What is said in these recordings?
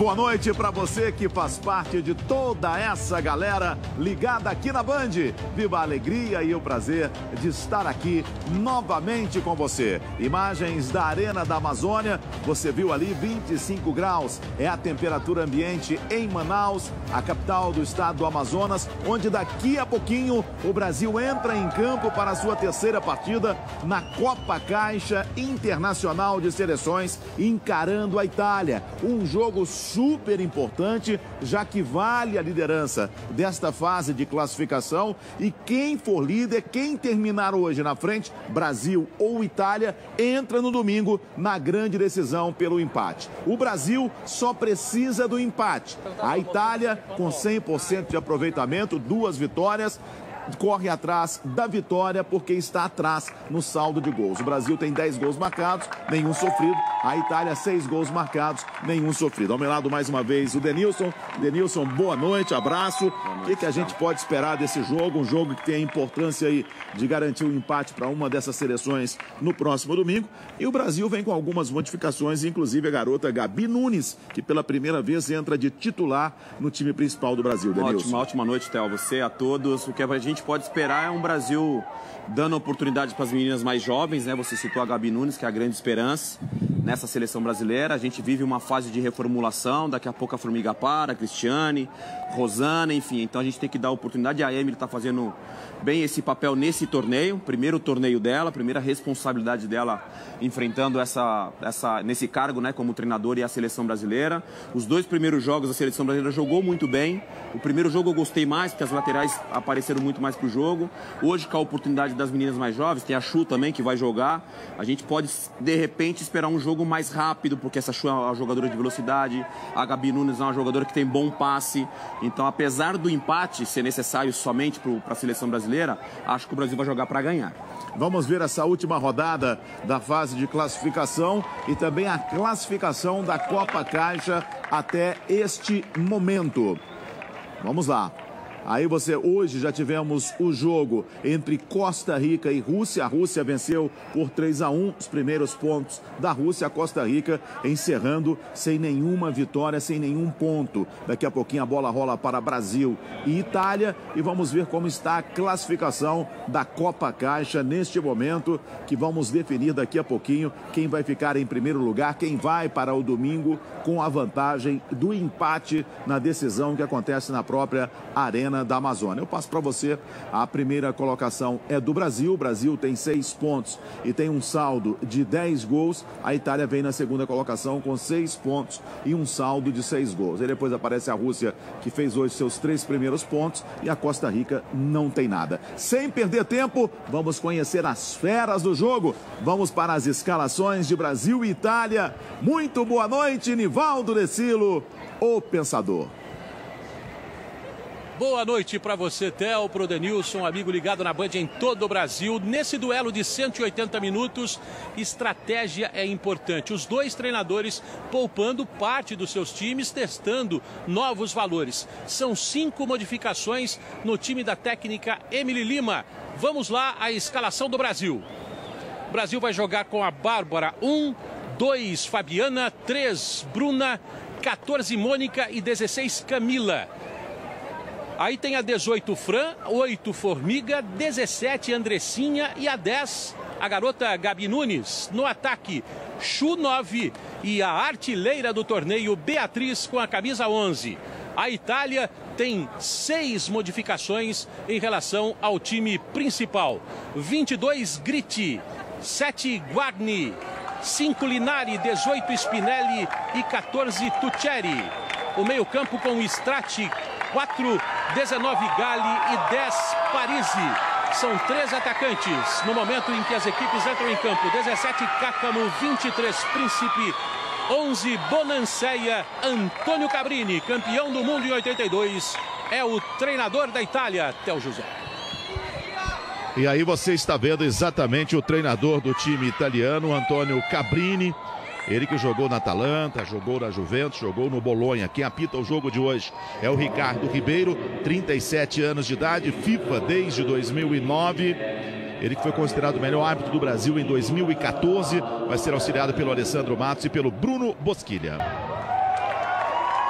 boa noite para você que faz parte de toda essa galera ligada aqui na Band. Viva a alegria e o prazer de estar aqui novamente com você. Imagens da Arena da Amazônia, você viu ali 25 graus, é a temperatura ambiente em Manaus, a capital do estado do Amazonas, onde daqui a pouquinho o Brasil entra em campo para a sua terceira partida na Copa Caixa Internacional de Seleções, encarando a Itália. Um jogo super importante, já que vale a liderança desta fase de classificação, e quem for líder, quem terminar hoje na frente, Brasil ou Itália, entra no domingo na grande decisão pelo empate. O Brasil só precisa do empate. A Itália, com 100% de aproveitamento, 2 vitórias, corre atrás da vitória porque está atrás no saldo de gols. O Brasil tem 10 gols marcados, nenhum sofrido. A Itália, 6 gols marcados, nenhum sofrido. Ao meu lado, mais uma vez, o Denilson. Denilson, boa noite, abraço. O que a gente pode esperar desse jogo? Um jogo que tem a importância aí de garantir um empate para uma dessas seleções no próximo domingo. E o Brasil vem com algumas modificações, inclusive a garota Gabi Nunes, que pela primeira vez entra de titular no time principal do Brasil. Denilson. Ótima noite, Theo. Você, a todos. O que a gente pode esperar é um Brasil dando oportunidade para as meninas mais jovens, né? Você citou a Gabi Nunes, que é a grande esperança nessa seleção brasileira. A gente vive uma fase de reformulação, daqui a pouco a Formiga para, a Cristiane, Rosana, enfim. Então a gente tem que dar oportunidade. A Emily está fazendo bem esse papel nesse torneio, primeiro torneio dela, primeira responsabilidade dela enfrentando nesse cargo, né, como treinador e a seleção brasileira. Os 2 primeiros jogos a seleção brasileira jogou muito bem. O primeiro jogo eu gostei mais, porque as laterais apareceram muito mais pro jogo. Hoje, com a oportunidade das meninas mais jovens, tem a Chu também que vai jogar. A gente pode, de repente, esperar um jogo mais rápido, porque essa Chu é uma jogadora de velocidade, a Gabi Nunes é uma jogadora que tem bom passe. Então, apesar do empate ser necessário somente para a seleção brasileira, acho que o Brasil vai jogar para ganhar. Vamos ver essa última rodada da fase de classificação e também a classificação da Copa Caixa até este momento. Vamos lá. Aí hoje já tivemos o jogo entre Costa Rica e Rússia. A Rússia venceu por 3-1 os primeiros pontos da Rússia. A Costa Rica encerrando sem nenhuma vitória, sem nenhum ponto. Daqui a pouquinho a bola rola para Brasil e Itália. E vamos ver como está a classificação da Copa Caixa neste momento, que vamos definir daqui a pouquinho quem vai ficar em primeiro lugar, quem vai para o domingo com a vantagem do empate na decisão que acontece na própria Arena da Amazônia. Eu passo para você, a primeira colocação é do Brasil. O Brasil tem 6 pontos e tem um saldo de 10 gols. A Itália vem na segunda colocação com 6 pontos e um saldo de 6 gols. E depois aparece a Rússia, que fez hoje seus 3 primeiros pontos, e a Costa Rica não tem nada. Sem perder tempo, vamos conhecer as feras do jogo. Vamos para as escalações de Brasil e Itália. Muito boa noite, Nivaldo Decilo, o Pensador. Boa noite para você, Theo, pro Denilson, amigo ligado na Band em todo o Brasil. Nesse duelo de 180 minutos, estratégia é importante. Os 2 treinadores poupando parte dos seus times, testando novos valores. São 5 modificações no time da técnica Emily Lima. Vamos lá, a escalação do Brasil. O Brasil vai jogar com a Bárbara 1, 2 Fabiana, 3 Bruna, 14 Mônica e 16 Camila. Aí tem a 18 Fran, 8 Formiga, 17 Andressinha e a 10 a garota Gabi Nunes. No ataque, Chu 9 e a artilheira do torneio Beatriz com a camisa 11. A Itália tem 6 modificações em relação ao time principal. 22 Gritti, 7 Guarni, 5 Linari, 18 Spinelli e 14 Tuccieri. O meio-campo com Strati, 4, 19 Galli e 10 Parisi. São 3 atacantes no momento em que as equipes entram em campo. 17 Cácamo, 23 Príncipe, 11 Bonanceia. Antônio Cabrini, campeão do mundo em 82, é o treinador da Itália, Theo José. E aí você está vendo exatamente o treinador do time italiano, Antônio Cabrini. Ele que jogou na Atalanta, jogou na Juventus, jogou no Bolonha. Quem apita o jogo de hoje é o Ricardo Ribeiro, 37 anos de idade, FIFA desde 2009. Ele que foi considerado o melhor árbitro do Brasil em 2014. Vai ser auxiliado pelo Alessandro Matos e pelo Bruno Bosquilha.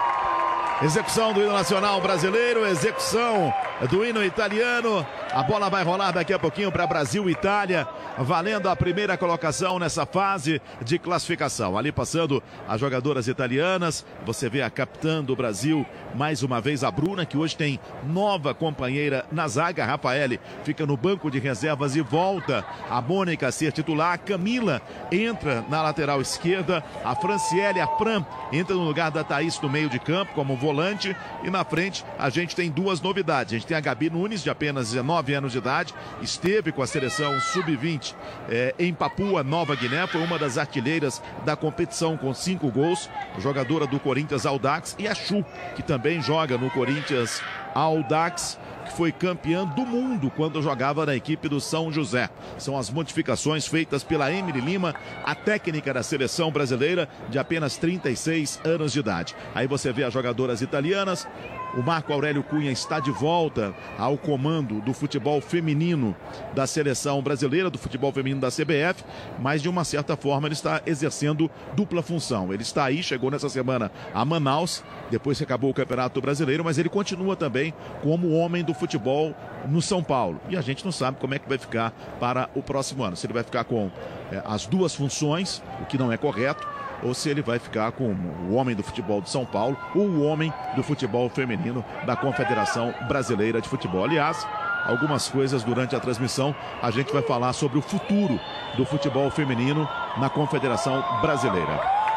Execução do hino nacional brasileiro, execução do hino italiano. A bola vai rolar daqui a pouquinho para Brasil e Itália, valendo a primeira colocação nessa fase de classificação. Ali passando as jogadoras italianas, você vê a capitã do Brasil, mais uma vez a Bruna, que hoje tem nova companheira na zaga. A Rafaele fica no banco de reservas e volta a Mônica a ser titular. A Camila entra na lateral esquerda, a Franciele, a Fran, entra no lugar da Thaís no meio de campo como volante. E na frente a gente tem duas novidades. A gente tem a Gabi Nunes, de apenas 19 anos de idade, esteve com a seleção sub-20 em Papua Nova Guiné, foi uma das artilheiras da competição com 5 gols, jogadora do Corinthians Audax. E a Chu, que também joga no Corinthians Audax, que foi campeã do mundo quando jogava na equipe do São José. São as modificações feitas pela Emily Lima, a técnica da seleção brasileira, de apenas 36 anos de idade. Aí você vê as jogadoras italianas. O Marco Aurélio Cunha está de volta ao comando do futebol feminino da seleção brasileira, do futebol feminino da CBF, mas de uma certa forma ele está exercendo dupla função. Ele está aí, chegou nessa semana a Manaus, depois que acabou o Campeonato Brasileiro, mas ele continua também como homem do futebol no São Paulo. E a gente não sabe como é que vai ficar para o próximo ano. Se ele vai ficar com as duas funções, o que não é correto, ou se ele vai ficar com o homem do futebol de São Paulo ou o homem do futebol feminino da Confederação Brasileira de Futebol. Aliás, algumas coisas durante a transmissão a gente vai falar sobre o futuro do futebol feminino na Confederação Brasileira.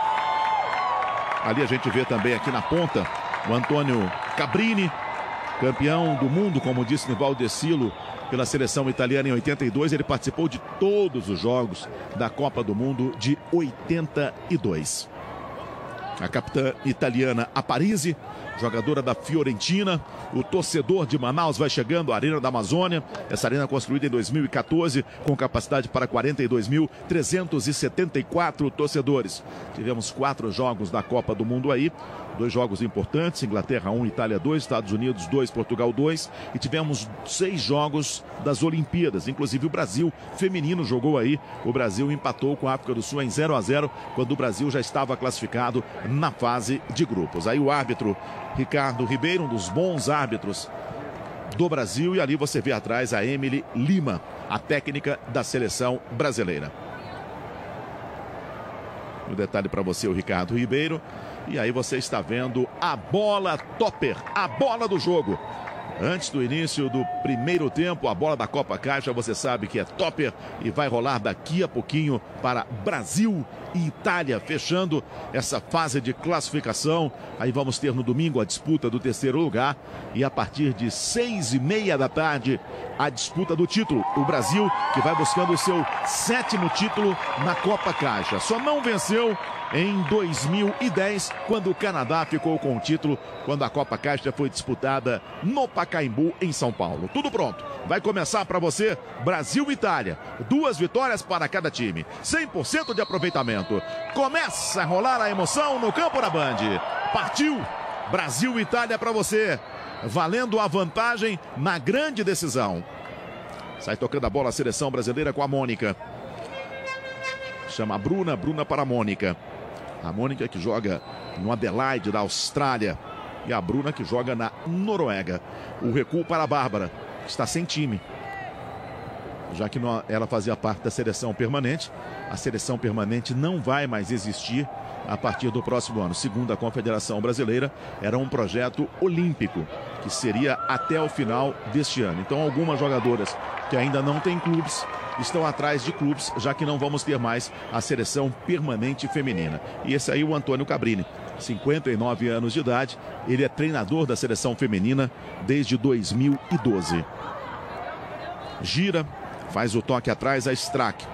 Ali a gente vê também aqui na ponta o Antônio Cabrini, campeão do mundo, como disse Nivaldo Decilo, pela seleção italiana em 82. Ele participou de todos os jogos da Copa do Mundo de 82. A capitã italiana Aparisi, jogadora da Fiorentina. O torcedor de Manaus vai chegando à Arena da Amazônia. Essa arena construída em 2014 com capacidade para 42.374 torcedores. Tivemos 4 jogos da Copa do Mundo aí. 2 jogos importantes, Inglaterra 1, Itália 2, Estados Unidos 2, Portugal 2. E tivemos 6 jogos das Olimpíadas, inclusive o Brasil feminino jogou aí. O Brasil empatou com a África do Sul em 0-0, quando o Brasil já estava classificado na fase de grupos. Aí o árbitro Ricardo Ribeiro, um dos bons árbitros do Brasil. E ali você vê atrás a Emily Lima, a técnica da seleção brasileira. Um detalhe para você, o Ricardo Ribeiro. E aí você está vendo a bola topper, a bola do jogo. Antes do início do primeiro tempo, a bola da Copa Caixa, você sabe que é topper e vai rolar daqui a pouquinho para Brasil e Itália, fechando essa fase de classificação. Aí vamos ter no domingo a disputa do 3º lugar e a partir de 6h30 da tarde a disputa do título. O Brasil que vai buscando o seu 7º título na Copa Caixa. Só não venceu em 2010, quando o Canadá ficou com o título, quando a Copa Caixa foi disputada no Pacaembu, em São Paulo. Tudo pronto. Vai começar para você Brasil e Itália. 2 vitórias para cada time. 100% de aproveitamento. Começa a rolar a emoção no campo da Band. Partiu Brasil e Itália para você. Valendo a vantagem na grande decisão. Sai tocando a bola a seleção brasileira com a Mônica. Chama a Bruna, Bruna para a Mônica. A Mônica que joga no Adelaide da Austrália. E a Bruna que joga na Noruega. O recuo para a Bárbara, que está sem time. Já que ela fazia parte da seleção permanente. A seleção permanente não vai mais existir a partir do próximo ano. Segundo a Confederação Brasileira, era um projeto olímpico, que seria até o final deste ano. Então algumas jogadoras que ainda não têm clubes estão atrás de clubes, já que não vamos ter mais a seleção permanente feminina. E esse aí é o Antônio Cabrini, 59 anos de idade. Ele é treinador da seleção feminina desde 2012. Gira, faz o toque atrás a Strack.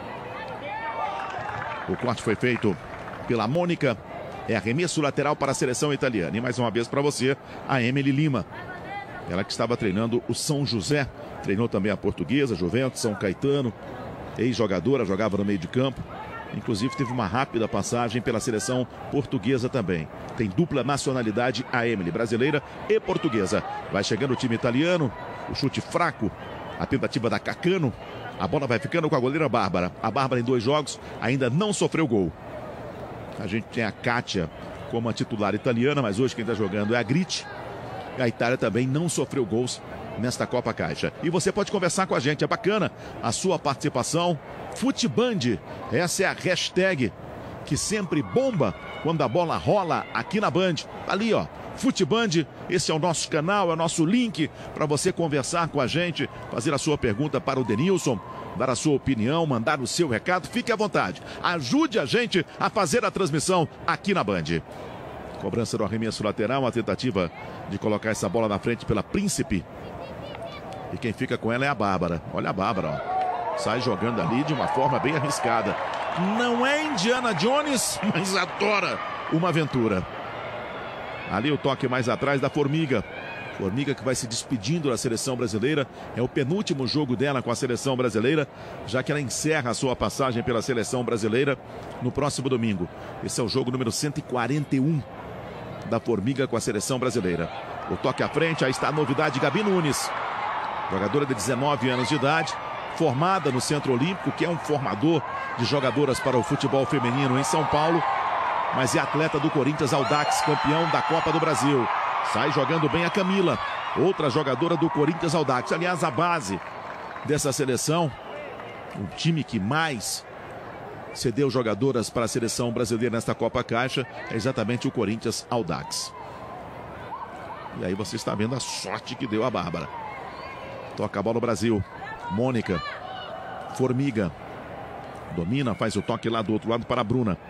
O corte foi feito pela Mônica. É arremesso lateral para a seleção italiana. E mais uma vez para você, a Emily Lima. Ela que estava treinando o São José. Treinou também a Portuguesa, Juventus, São Caetano. Ex-jogadora, jogava no meio de campo. Inclusive teve uma rápida passagem pela seleção portuguesa também. Tem dupla nacionalidade a Emily, brasileira e portuguesa. Vai chegando o time italiano. O chute fraco. A tentativa da Cacano. A bola vai ficando com a goleira Bárbara. A Bárbara em 2 jogos ainda não sofreu gol. A gente tem a Kátia como a titular italiana, mas hoje quem está jogando é a Gritti. A Itália também não sofreu gols nesta Copa Caixa. E você pode conversar com a gente, é bacana a sua participação. Futeband, essa é a hashtag que sempre bomba quando a bola rola aqui na Band. Ali, ó, Futeband, esse é o nosso canal, é o nosso link para você conversar com a gente, fazer a sua pergunta para o Denilson, dar a sua opinião, mandar o seu recado. Fique à vontade, ajude a gente a fazer a transmissão aqui na Band. Cobrança do arremesso lateral, uma tentativa de colocar essa bola na frente pela Príncipe. E quem fica com ela é a Bárbara. Olha a Bárbara, ó. Sai jogando ali de uma forma bem arriscada. Não é Indiana Jones, mas adora uma aventura. Ali o toque mais atrás da Formiga. Formiga que vai se despedindo da seleção brasileira. É o penúltimo jogo dela com a seleção brasileira, já que ela encerra a sua passagem pela seleção brasileira no próximo domingo. Esse é o jogo número 141 da Formiga com a seleção brasileira. O toque à frente, aí está a novidade, Gabi Nunes. Jogadora de 19 anos de idade, formada no Centro Olímpico, que é um formador de jogadoras para o futebol feminino em São Paulo, mas é atleta do Corinthians Audax, campeão da Copa do Brasil. Sai jogando bem a Camila, outra jogadora do Corinthians Audax. Aliás, a base dessa seleção, o time que mais cedeu jogadoras para a seleção brasileira nesta Copa Caixa, é exatamente o Corinthians Audax. E aí você está vendo a sorte que deu a Bárbara. Toca a bola o Brasil. Mônica. Formiga. Domina, faz o toque lá do outro lado para a Bruna.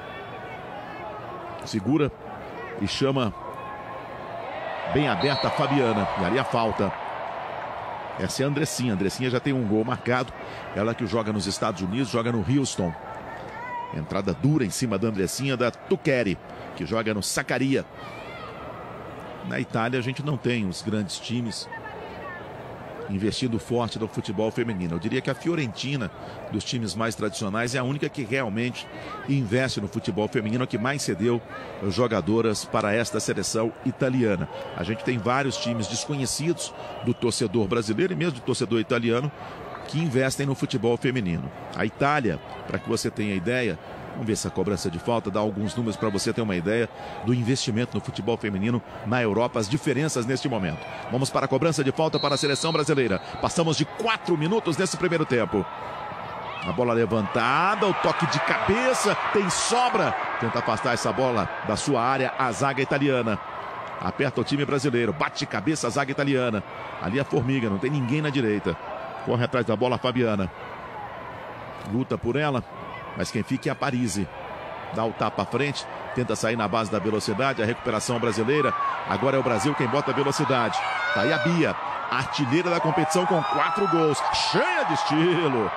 Segura e chama bem aberta a Fabiana. E ali a falta. Essa é a Andressinha. A Andressinha já tem um gol marcado. Ela que joga nos Estados Unidos, joga no Houston. Entrada dura em cima da Andressinha, da Tuqueri, que joga no Sacaria. Na Itália a gente não tem os grandes times investindo forte no futebol feminino. Eu diria que a Fiorentina, dos times mais tradicionais, é a única que realmente investe no futebol feminino, que mais cedeu jogadoras para esta seleção italiana. A gente tem vários times desconhecidos do torcedor brasileiro e mesmo do torcedor italiano que investem no futebol feminino. A Itália, para que você tenha ideia, vamos ver se a cobrança de falta dá alguns números para você ter uma ideia do investimento no futebol feminino na Europa, as diferenças neste momento. Vamos para a cobrança de falta para a seleção brasileira. Passamos de 4 minutos nesse primeiro tempo. A bola levantada, o toque de cabeça, tem sobra. Tenta afastar essa bola da sua área a zaga italiana. Aperta o time brasileiro, bate de cabeça a zaga italiana. Ali a Formiga, não tem ninguém na direita. Corre atrás da bola a Fabiana. Luta por ela. Mas quem fica é a Parisi. Dá o tapa à frente, tenta sair na base da velocidade, a recuperação brasileira. Agora é o Brasil quem bota a velocidade. Tá aí a Bia, artilheira da competição com 4 gols. Cheia de estilo.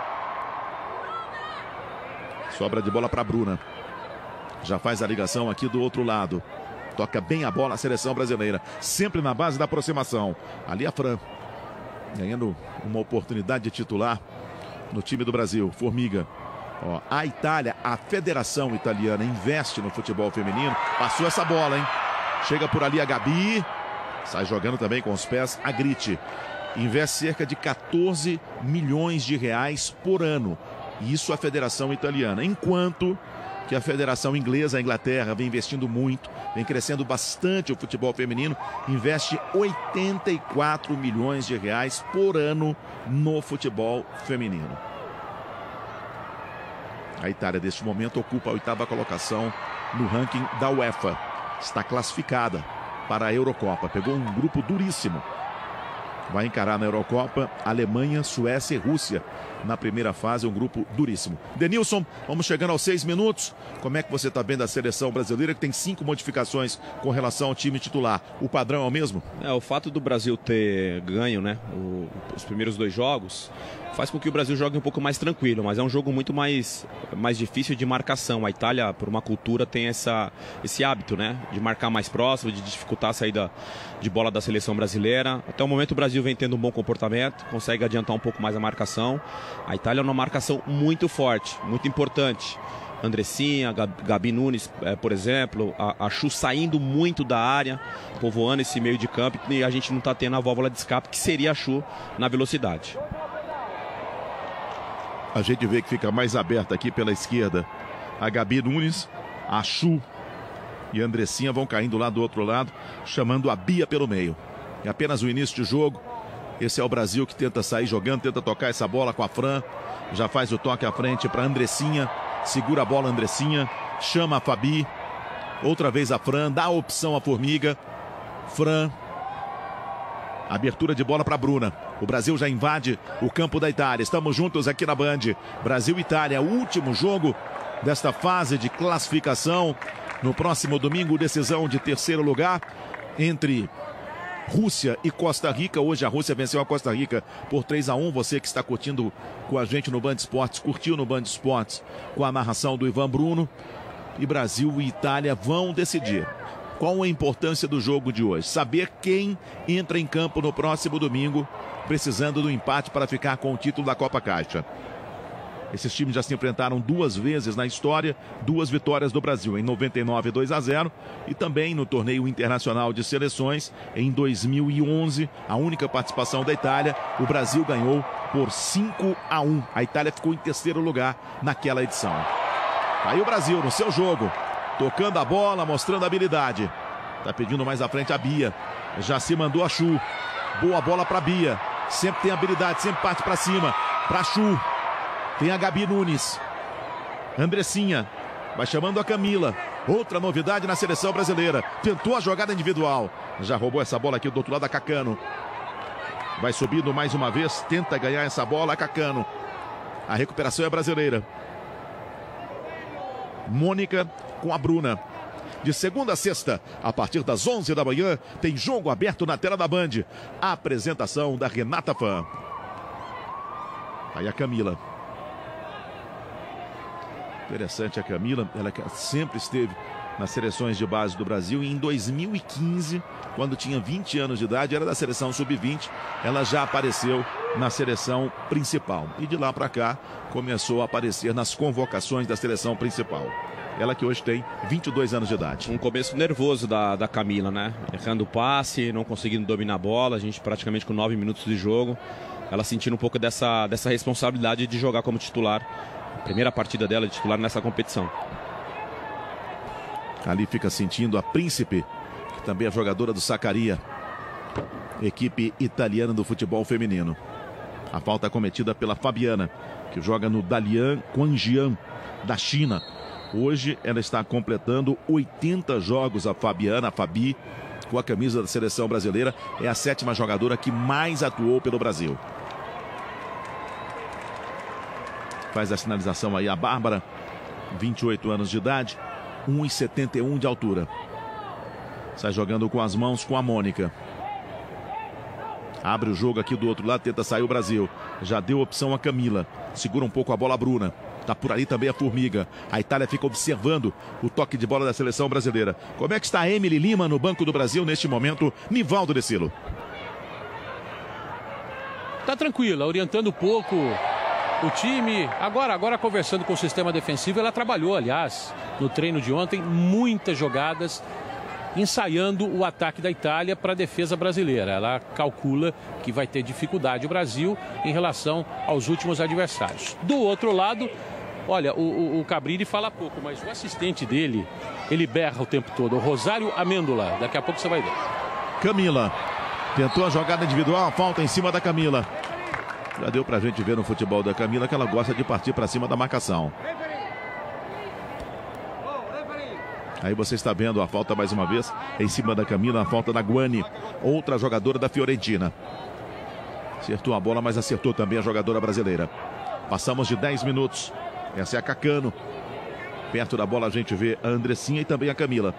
Sobra de bola para Bruna. Já faz a ligação aqui do outro lado. Toca bem a bola a seleção brasileira. Sempre na base da aproximação. Ali a Fran. Ganhando uma oportunidade de titular no time do Brasil. Formiga. Ó, a Itália, a Federação Italiana, investe no futebol feminino. Passou essa bola, hein? Chega por ali a Gabi. Sai jogando também com os pés a Gritti. Investe cerca de 14 milhões de reais por ano. Isso a Federação Italiana. Enquanto que a Federação Inglesa, a Inglaterra, vem investindo muito, vem crescendo bastante o futebol feminino, investe 84 milhões de reais por ano no futebol feminino. A Itália, neste momento, ocupa a 8ª colocação no ranking da UEFA. Está classificada para a Eurocopa. Pegou um grupo duríssimo. Vai encarar na Eurocopa Alemanha, Suécia e Rússia. Na primeira fase, um grupo duríssimo. Denilson, vamos chegando aos 6 minutos. Como é que você está vendo a seleção brasileira, que tem 5 modificações com relação ao time titular? O padrão é o mesmo? O fato do Brasil ter ganho, né, os primeiros 2 jogos, faz com que o Brasil jogue um pouco mais tranquilo, mas é um jogo muito mais difícil de marcação. A Itália, por uma cultura, tem esse hábito, né, de marcar mais próximo, de dificultar a saída de bola da seleção brasileira. Até o momento o Brasil vem tendo um bom comportamento, consegue adiantar um pouco mais a marcação. A Itália é uma marcação muito forte, muito importante. Andressinha, Gabi Nunes, por exemplo, a Chu saindo muito da área, povoando esse meio de campo, e a gente não está tendo a válvula de escape, que seria a Chu na velocidade. A gente vê que fica mais aberta aqui pela esquerda a Gabi Nunes, a Chu e Andressinha vão caindo lá do outro lado, chamando a Bia pelo meio. É apenas o início de jogo. Esse é o Brasil que tenta sair jogando, tenta tocar essa bola com a Fran. Já faz o toque à frente para Andressinha. Segura a bola Andressinha, chama a Fabi. Outra vez a Fran, dá a opção à Formiga. Fran. Abertura de bola para Bruna. O Brasil já invade o campo da Itália. Estamos juntos aqui na Band. Brasil e Itália, o último jogo desta fase de classificação. No próximo domingo, decisão de terceiro lugar entre Rússia e Costa Rica. Hoje a Rússia venceu a Costa Rica por 3-1. Você que está curtindo com a gente no Band Esportes, curtiu no Band Esportes com a narração do Ivan Bruno. E Brasil e Itália vão decidir. Qual a importância do jogo de hoje? Saber quem entra em campo no próximo domingo, precisando do empate para ficar com o título da Copa Caixa. Esses times já se enfrentaram 2 vezes na história, 2 vitórias do Brasil, em 99, 2-0, e também no torneio internacional de seleções, em 2011, a única participação da Itália, o Brasil ganhou por 5-1. A Itália ficou em terceiro lugar naquela edição. Aí o Brasil no seu jogo, tocando a bola, mostrando habilidade. Tá pedindo mais à frente a Bia. Já se mandou a Chu. Boa bola para Bia. Sempre tem habilidade, sempre parte para cima. Para Chu. Tem a Gabi Nunes. Andressinha. Vai chamando a Camila. Outra novidade na seleção brasileira. Tentou a jogada individual. Já roubou essa bola aqui do outro lado a Cacano. Vai subindo mais uma vez. Tenta ganhar essa bola a Cacano. A recuperação é brasileira. Mônica com a Bruna. De segunda a sexta, a partir das 11 da manhã, tem jogo aberto na tela da Band. A apresentação da Renata Fã. Aí a Camila. Interessante a Camila, ela sempre esteve nas seleções de base do Brasil. E em 2015, quando tinha 20 anos de idade, era da seleção sub-20. Ela já apareceu na seleção principal. E de lá para cá, começou a aparecer nas convocações da seleção principal. Ela que hoje tem 22 anos de idade. Um começo nervoso da Camila, né? Errando o passe, não conseguindo dominar a bola. A gente praticamente com 9 minutos de jogo. Ela sentindo um pouco dessa responsabilidade de jogar como titular. A primeira partida dela de titular nessa competição. Ali fica sentindo a Príncipe, que também é jogadora do Sacaria. Equipe italiana do futebol feminino. A falta cometida pela Fabiana, que joga no Dalian Quanjian, da China. Hoje ela está completando 80 jogos, a Fabiana, a Fabi, com a camisa da seleção brasileira. É a 7ª jogadora que mais atuou pelo Brasil. Faz a sinalização aí a Bárbara, 28 anos de idade, 1,71 de altura. Sai jogando com as mãos com a Mônica. Abre o jogo aqui do outro lado, tenta sair o Brasil. Já deu opção a Camila. Segura um pouco a bola a Bruna. Tá por ali também a Formiga. A Itália fica observando o toque de bola da seleção brasileira. Como é que está a Emily Lima no banco do Brasil neste momento? Nivaldo Decilo. Tá tranquila, orientando um pouco o time. Agora conversando com o sistema defensivo, ela trabalhou, aliás, no treino de ontem, muitas jogadas, ensaiando o ataque da Itália para a defesa brasileira. Ela calcula que vai ter dificuldade o Brasil em relação aos últimos adversários. Do outro lado, olha, o Cabrini fala pouco, mas o assistente dele, ele berra o tempo todo. O Rosário Amêndola, daqui a pouco você vai ver. Camila, tentou a jogada individual, falta em cima da Camila. Já deu pra gente ver no futebol da Camila que ela gosta de partir para cima da marcação. Aí você está vendo a falta mais uma vez em cima da Camila, a falta da Guani, outra jogadora da Fiorentina. Acertou a bola, mas acertou também a jogadora brasileira. Passamos de 10 minutos. Essa é a Cacano. Perto da bola a gente vê a Andressinha e também a Camila.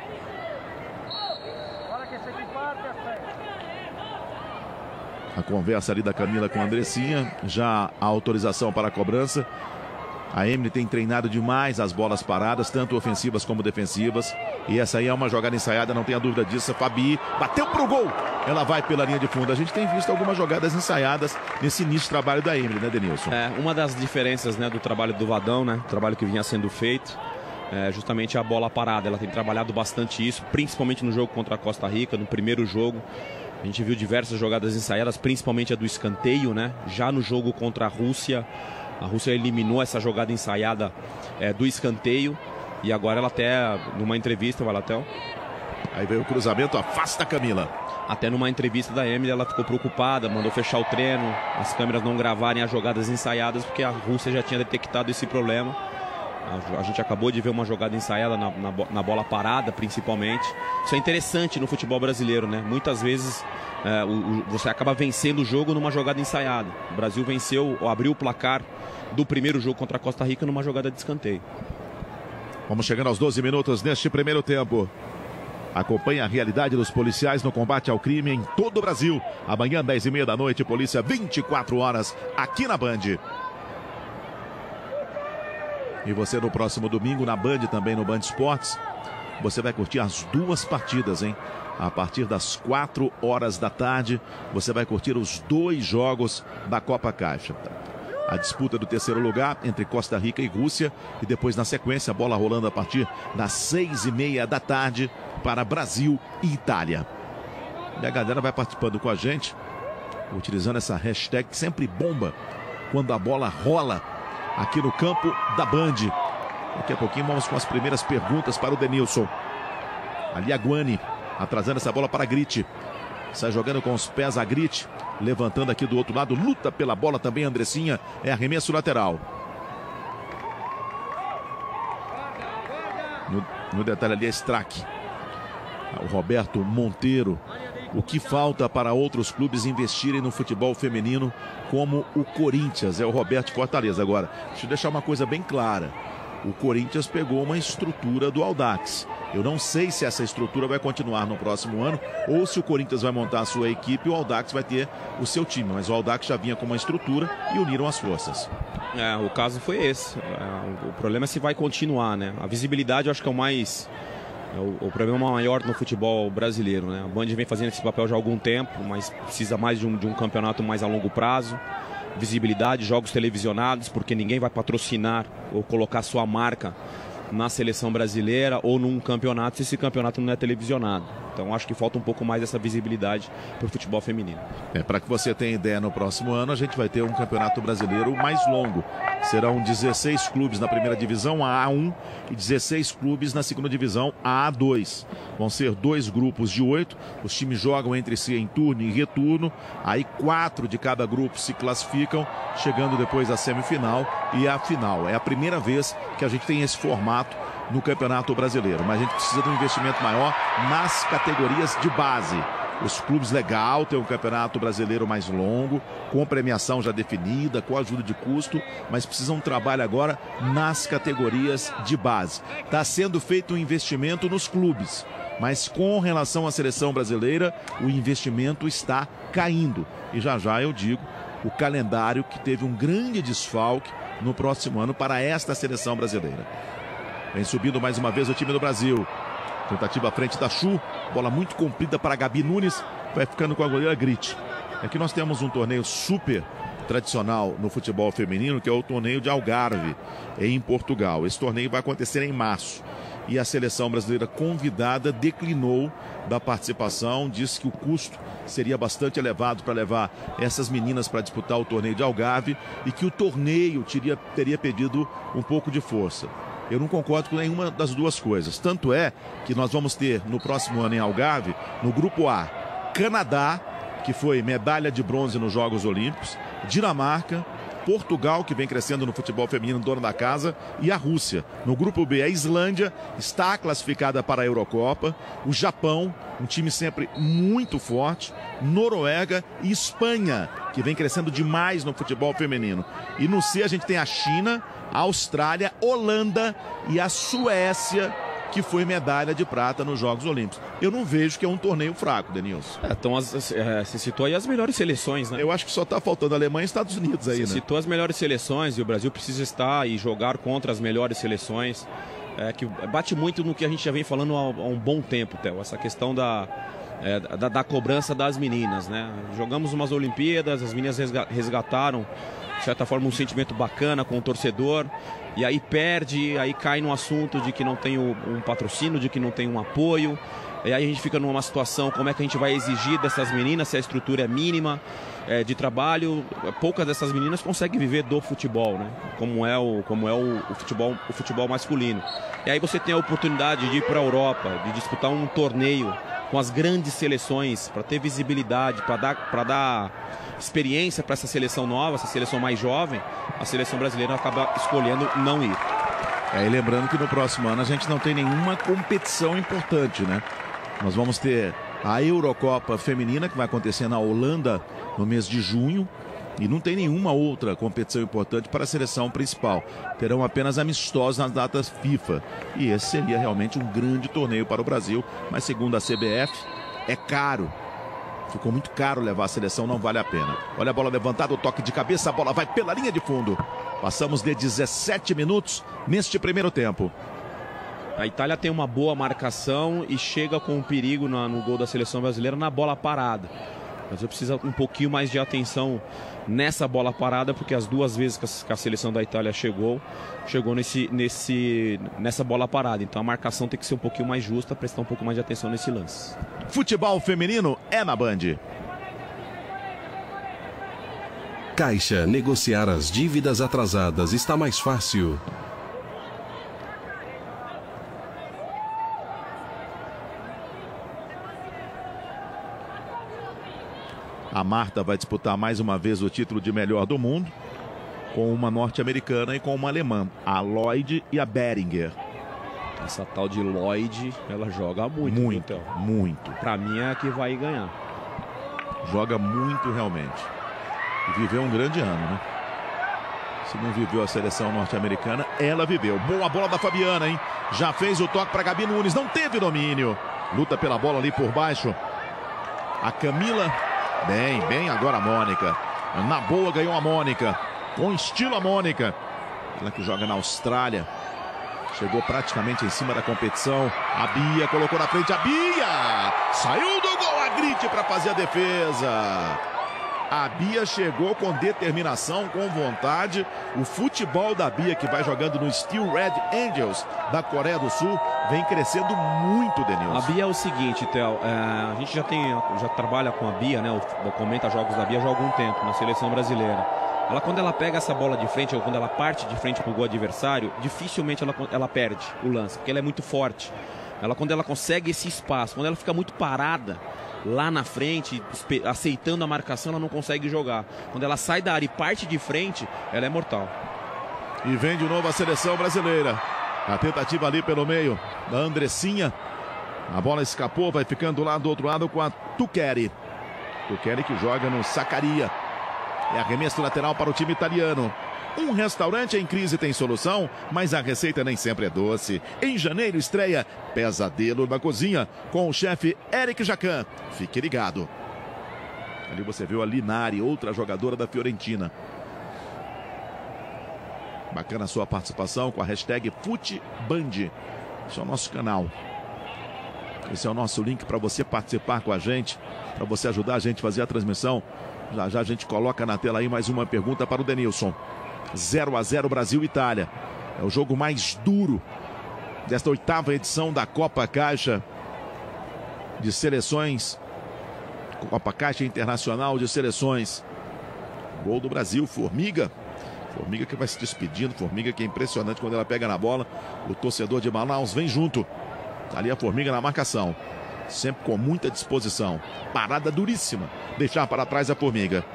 A conversa ali da Camila com a Andressinha. Já a autorização para a cobrança. A Emily tem treinado demais as bolas paradas, tanto ofensivas como defensivas. E essa aí é uma jogada ensaiada, não tenha dúvida disso. A Fabi bateu pro gol. Ela vai pela linha de fundo. A gente tem visto algumas jogadas ensaiadas nesse início de trabalho da Emily, né, Denilson? É, uma das diferenças, né, do trabalho do Vadão, né? O trabalho que vinha sendo feito. É justamente a bola parada. Ela tem trabalhado bastante isso, principalmente no jogo contra a Costa Rica, no primeiro jogo. A gente viu diversas jogadas ensaiadas, principalmente a do escanteio, né? Já no jogo contra a Rússia eliminou essa jogada ensaiada do escanteio. E agora ela até, numa entrevista, vai lá, Théo. Aí veio o cruzamento, afasta a Camila. Até numa entrevista da Emily, ela ficou preocupada, mandou fechar o treino, as câmeras não gravarem as jogadas ensaiadas, porque a Rússia já tinha detectado esse problema. A gente acabou de ver uma jogada ensaiada na bola parada, principalmente. Isso é interessante no futebol brasileiro, né? Muitas vezes você acaba vencendo o jogo numa jogada ensaiada. O Brasil abriu o placar do primeiro jogo contra a Costa Rica numa jogada de escanteio. Vamos chegando aos 12 minutos neste primeiro tempo. Acompanhe a realidade dos policiais no combate ao crime em todo o Brasil. Amanhã, 10h30 da noite, polícia 24 horas aqui na Band. E você no próximo domingo na Band, também no Band Esportes, você vai curtir as duas partidas, hein? A partir das 4 horas da tarde, você vai curtir os 2 jogos da Copa Caixa. A disputa do terceiro lugar entre Costa Rica e Rússia. E depois, na sequência, a bola rolando a partir das 6h30 da tarde para Brasil e Itália. E a galera vai participando com a gente, utilizando essa hashtag que sempre bomba quando a bola rola aqui no campo da Band. Daqui a pouquinho vamos com as primeiras perguntas para o Denilson. Ali a Guani, atrasando essa bola para a Grit. Sai jogando com os pés a Grit. Levantando aqui do outro lado, luta pela bola também a Andressinha. É arremesso lateral. No detalhe ali é Strack. O Roberto Monteiro. O que falta para outros clubes investirem no futebol feminino como o Corinthians? É o Roberto Fortaleza. Agora, deixa eu deixar uma coisa bem clara. O Corinthians pegou uma estrutura do Audax. Eu não sei se essa estrutura vai continuar no próximo ano ou se o Corinthians vai montar a sua equipe e o Audax vai ter o seu time. Mas o Audax já vinha com uma estrutura e uniram as forças. O caso foi esse. O problema é se vai continuar, né? A visibilidade eu acho que é o mais... O problema maior no futebol brasileiro, né? A Band vem fazendo esse papel já há algum tempo, mas precisa mais de um campeonato mais a longo prazo. Visibilidade, jogos televisionados, porque ninguém vai patrocinar ou colocar sua marca na seleção brasileira ou num campeonato se esse campeonato não é televisionado. Então acho que falta um pouco mais essa visibilidade para o futebol feminino. Para que você tenha ideia, no próximo ano a gente vai ter um campeonato brasileiro mais longo. Serão 16 clubes na primeira divisão, a A1, e 16 clubes na segunda divisão, a A2. Vão ser 2 grupos de 8. Os times jogam entre si em turno e retorno. Aí 4 de cada grupo se classificam, chegando depois à semifinal e à final. É a primeira vez que a gente tem esse formato no Campeonato Brasileiro, mas a gente precisa de um investimento maior nas categorias de base. Os clubes legal tem um Campeonato Brasileiro mais longo, com premiação já definida, com ajuda de custo, mas precisa um trabalho agora nas categorias de base. Está sendo feito um investimento nos clubes, mas com relação à seleção brasileira, o investimento está caindo. E já já eu digo o calendário que teve um grande desfalque no próximo ano para esta seleção brasileira. Vem subindo mais uma vez o time do Brasil. Tentativa à frente da Chu. Bola muito comprida para Gabi Nunes. Vai ficando com a goleira Grit. Aqui nós temos um torneio super tradicional no futebol feminino, que é o torneio de Algarve, em Portugal. Esse torneio vai acontecer em março. E a seleção brasileira convidada declinou da participação. Disse que o custo seria bastante elevado para levar essas meninas para disputar o torneio de Algarve e que o torneio teria pedido um pouco de força. Eu não concordo com nenhuma das duas coisas. Tanto é que nós vamos ter no próximo ano em Algarve, no grupo A, Canadá, que foi medalha de bronze nos Jogos Olímpicos, Dinamarca, Portugal, que vem crescendo no futebol feminino, dono da casa, e a Rússia. No grupo B, a Islândia está classificada para a Eurocopa, o Japão, um time sempre muito forte, Noruega e Espanha, que vem crescendo demais no futebol feminino. E no C a gente tem a China, a Austrália, Holanda e a Suécia, que foi medalha de prata nos Jogos Olímpicos. Eu não vejo que é um torneio fraco, Denilson. Então você citou aí as melhores seleções, né? Eu acho que só está faltando a Alemanha e Estados Unidos aí, né? Você citou as melhores seleções e o Brasil precisa estar e jogar contra as melhores seleções. Que bate muito no que a gente já vem falando há um bom tempo, Théo. Essa questão da cobrança das meninas, né? Jogamos umas Olimpíadas, as meninas resgataram, de certa forma, um sentimento bacana com o torcedor. E aí perde, aí cai no assunto de que não tem um patrocínio, de que não tem um apoio. E aí a gente fica numa situação, como é que a gente vai exigir dessas meninas se a estrutura é mínima. de trabalho. Poucas dessas meninas conseguem viver do futebol, né? Como é o futebol masculino. E aí você tem a oportunidade de ir para a Europa, de disputar um torneio com as grandes seleções, para ter visibilidade, para dar experiência para essa seleção nova, essa seleção mais jovem. A seleção brasileira acaba escolhendo não ir. E lembrando que no próximo ano a gente não tem nenhuma competição importante, né? Nós vamos ter a Eurocopa Feminina, que vai acontecer na Holanda no mês de junho. E não tem nenhuma outra competição importante para a seleção principal. Terão apenas amistosos nas datas FIFA. E esse seria realmente um grande torneio para o Brasil. Mas segundo a CBF, é caro. Ficou muito caro levar a seleção, não vale a pena. Olha a bola levantada, o toque de cabeça, a bola vai pela linha de fundo. Passamos de 17 minutos neste primeiro tempo. A Itália tem uma boa marcação e chega com um perigo no gol da seleção brasileira na bola parada. Mas eu preciso um pouquinho mais de atenção nessa bola parada, porque as duas vezes que a seleção da Itália chegou nessa bola parada. Então a marcação tem que ser um pouquinho mais justa, prestar um pouco mais de atenção nesse lance. Futebol feminino é na Band. Caixa, negociar as dívidas atrasadas está mais fácil. A Marta vai disputar mais uma vez o título de melhor do mundo, com uma norte-americana e com uma alemã, a Lloyd e a Beringer. Essa tal de Lloyd, ela joga muito. Muito, muito. Pra mim é a que vai ganhar. Joga muito realmente. E viveu um grande ano, né? Se não viveu a seleção norte-americana, ela viveu. Boa bola da Fabiana, hein? Já fez o toque para Gabi Nunes, não teve domínio. Luta pela bola ali por baixo. A Camila... Bem agora a Mônica. Na boa ganhou a Mônica. Com estilo a Mônica. Ela que joga na Austrália. Chegou praticamente em cima da competição. A Bia colocou na frente. A Bia! Saiu do gol a Grit para fazer a defesa. A Bia chegou com determinação, com vontade. O futebol da Bia, que vai jogando no Steel Red Angels da Coreia do Sul, vem crescendo muito, Denilson. A Bia é o seguinte, Theo, a gente já trabalha com a Bia, né? Comenta jogos da Bia já há algum tempo na seleção brasileira. Quando ela pega essa bola de frente, ou quando ela parte de frente para o gol adversário, dificilmente ela perde o lance, porque ela é muito forte. Quando ela consegue esse espaço, quando ela fica muito parada lá na frente, aceitando a marcação, ela não consegue jogar. Quando ela sai da área e parte de frente, ela é mortal. E vem de novo a seleção brasileira. A tentativa ali pelo meio da Andressinha. A bola escapou, vai ficando lá do outro lado com a Tuqueri. Tuqueri que joga no Zaccaria. É arremesso lateral para o time italiano. Um restaurante em crise tem solução, mas a receita nem sempre é doce. Em janeiro estreia Pesadelo na Cozinha com o chefe Eric Jacan. Fique ligado. Ali você viu a Linari, outra jogadora da Fiorentina. Bacana a sua participação com a hashtag FuteBand. Esse é o nosso canal. Esse é o nosso link para você participar com a gente, para você ajudar a gente a fazer a transmissão. Já a gente coloca na tela aí mais uma pergunta para o Denilson. 0-0 Brasil e Itália. É o jogo mais duro desta 8ª edição da Copa Caixa de Seleções. Copa Caixa Internacional de Seleções. Gol do Brasil, Formiga. Formiga que vai se despedindo. Formiga que é impressionante quando ela pega na bola. O torcedor de Manaus vem junto. Ali a Formiga na marcação. Sempre com muita disposição. Parada duríssima. Deixar para trás a Formiga.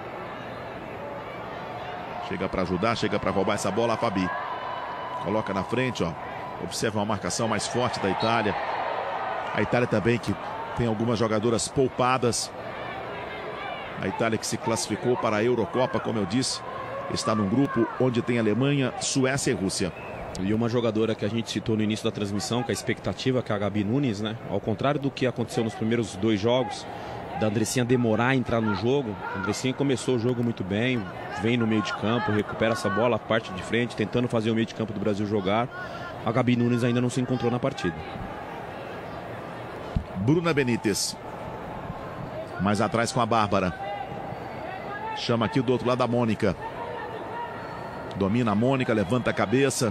Chega para ajudar, chega para roubar essa bola a Fabi. Coloca na frente, ó. Observa uma marcação mais forte da Itália. A Itália também que tem algumas jogadoras poupadas. A Itália que se classificou para a Eurocopa, como eu disse. Está num grupo onde tem Alemanha, Suécia e Rússia. E uma jogadora que a gente citou no início da transmissão, que é a expectativa, que é a Gabi Nunes, né? Ao contrário do que aconteceu nos primeiros 2 jogos, da Andressinha demorar a entrar no jogo. A Andressinha começou o jogo muito bem, vem no meio de campo, recupera essa bola, parte de frente, tentando fazer o meio de campo do Brasil jogar. A Gabi Nunes ainda não se encontrou na partida. Bruna Benítez. Mais atrás com a Bárbara. Chama aqui do outro lado a Mônica. Domina a Mônica, levanta a cabeça.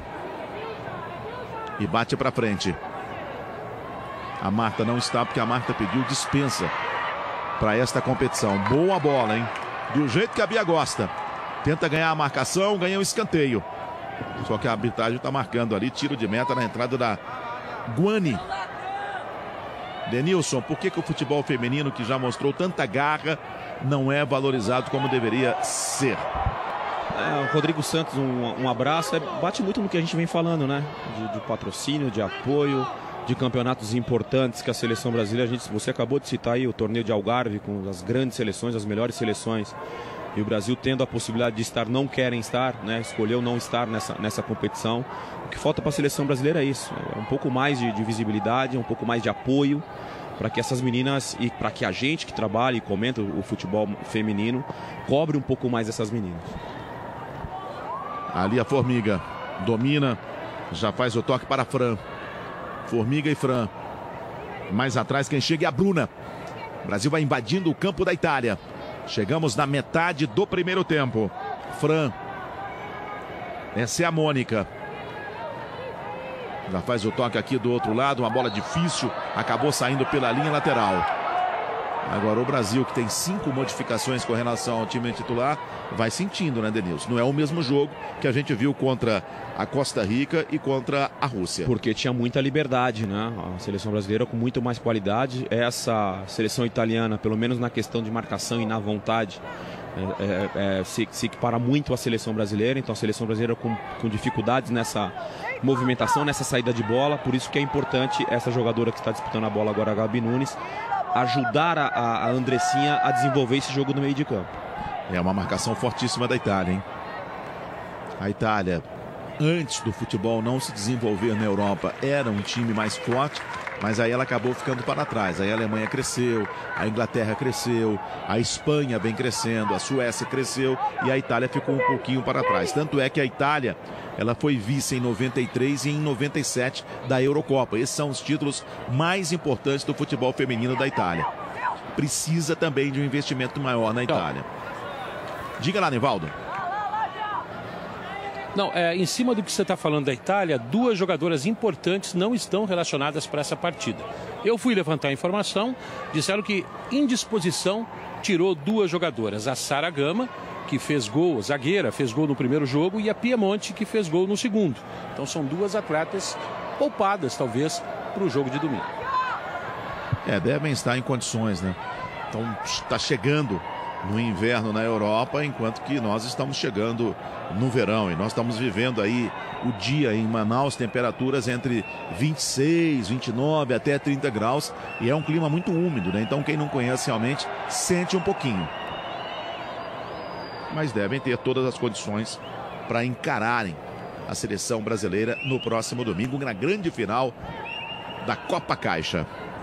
E bate para frente. A Marta não está porque a Marta pediu dispensa para esta competição. Boa bola, hein? do jeito que a Bia gosta. Tenta ganhar a marcação, ganha um escanteio. Só que a arbitragem está marcando ali tiro de meta na entrada da Guani. Denilson, por que o futebol feminino, que já mostrou tanta garra, não é valorizado como deveria ser? Rodrigo Santos, um abraço. Bate muito no que a gente vem falando, né? De patrocínio, de apoio, de campeonatos importantes que a seleção brasileira, você acabou de citar aí o torneio de Algarve, com as grandes seleções, as melhores seleções. E o Brasil tendo a possibilidade de estar, não querem estar, né? Escolheu não estar nessa competição. O que falta para a seleção brasileira é isso, um pouco mais de visibilidade, um pouco mais de apoio, para que essas meninas, e para que a gente que trabalha e comenta o futebol feminino, cobre um pouco mais essas meninas. Ali a Formiga domina, já faz o toque para a Fran. Formiga e Fran. Mais atrás quem chega é a Bruna. O Brasil vai invadindo o campo da Itália. Chegamos na metade do primeiro tempo. Fran. Essa é a Mônica. Já faz o toque aqui do outro lado. Uma bola difícil. Acabou saindo pela linha lateral. Agora o Brasil, que tem 5 modificações com relação ao time titular, vai sentindo, né, Denilson? Não é o mesmo jogo que a gente viu contra a Costa Rica e contra a Rússia. Porque tinha muita liberdade, né? A seleção brasileira com muito mais qualidade. Essa seleção italiana, pelo menos na questão de marcação e na vontade, se equipara muito à seleção brasileira. Então a seleção brasileira com dificuldades nessa movimentação, nessa saída de bola. Por isso que é importante essa jogadora que está disputando a bola agora, a Gabi Nunes, ajudar a Andressinha a desenvolver esse jogo no meio de campo. É uma marcação fortíssima da Itália, hein? A Itália, antes do futebol não se desenvolver na Europa, era um time mais forte, mas aí ela acabou ficando para trás. Aí a Alemanha cresceu, a Inglaterra cresceu, a Espanha vem crescendo, a Suécia cresceu e a Itália ficou um pouquinho para trás. Tanto é que a Itália, ela foi vice em 93 e em 97 da Eurocopa. Esses são os títulos mais importantes do futebol feminino da Itália. Precisa também de um investimento maior na Itália. Diga lá, Nivaldo. Não, em cima do que você está falando da Itália, 2 jogadoras importantes não estão relacionadas para essa partida. Eu fui levantar a informação, disseram que indisposição tirou 2 jogadoras. A Sara Gama, que fez gol, zagueira, fez gol no primeiro jogo, e a Piemonte, que fez gol no segundo. Então são 2 atletas poupadas, talvez, para o jogo de domingo. Devem estar em condições, né? Então está chegando no inverno na Europa, enquanto que nós estamos chegando no verão. E nós estamos vivendo aí o dia em Manaus, temperaturas entre 26, 29 até 30 graus. E é um clima muito úmido, né? Então quem não conhece realmente sente um pouquinho. Mas devem ter todas as condições para encararem a seleção brasileira no próximo domingo, na grande final da Copa Caixa.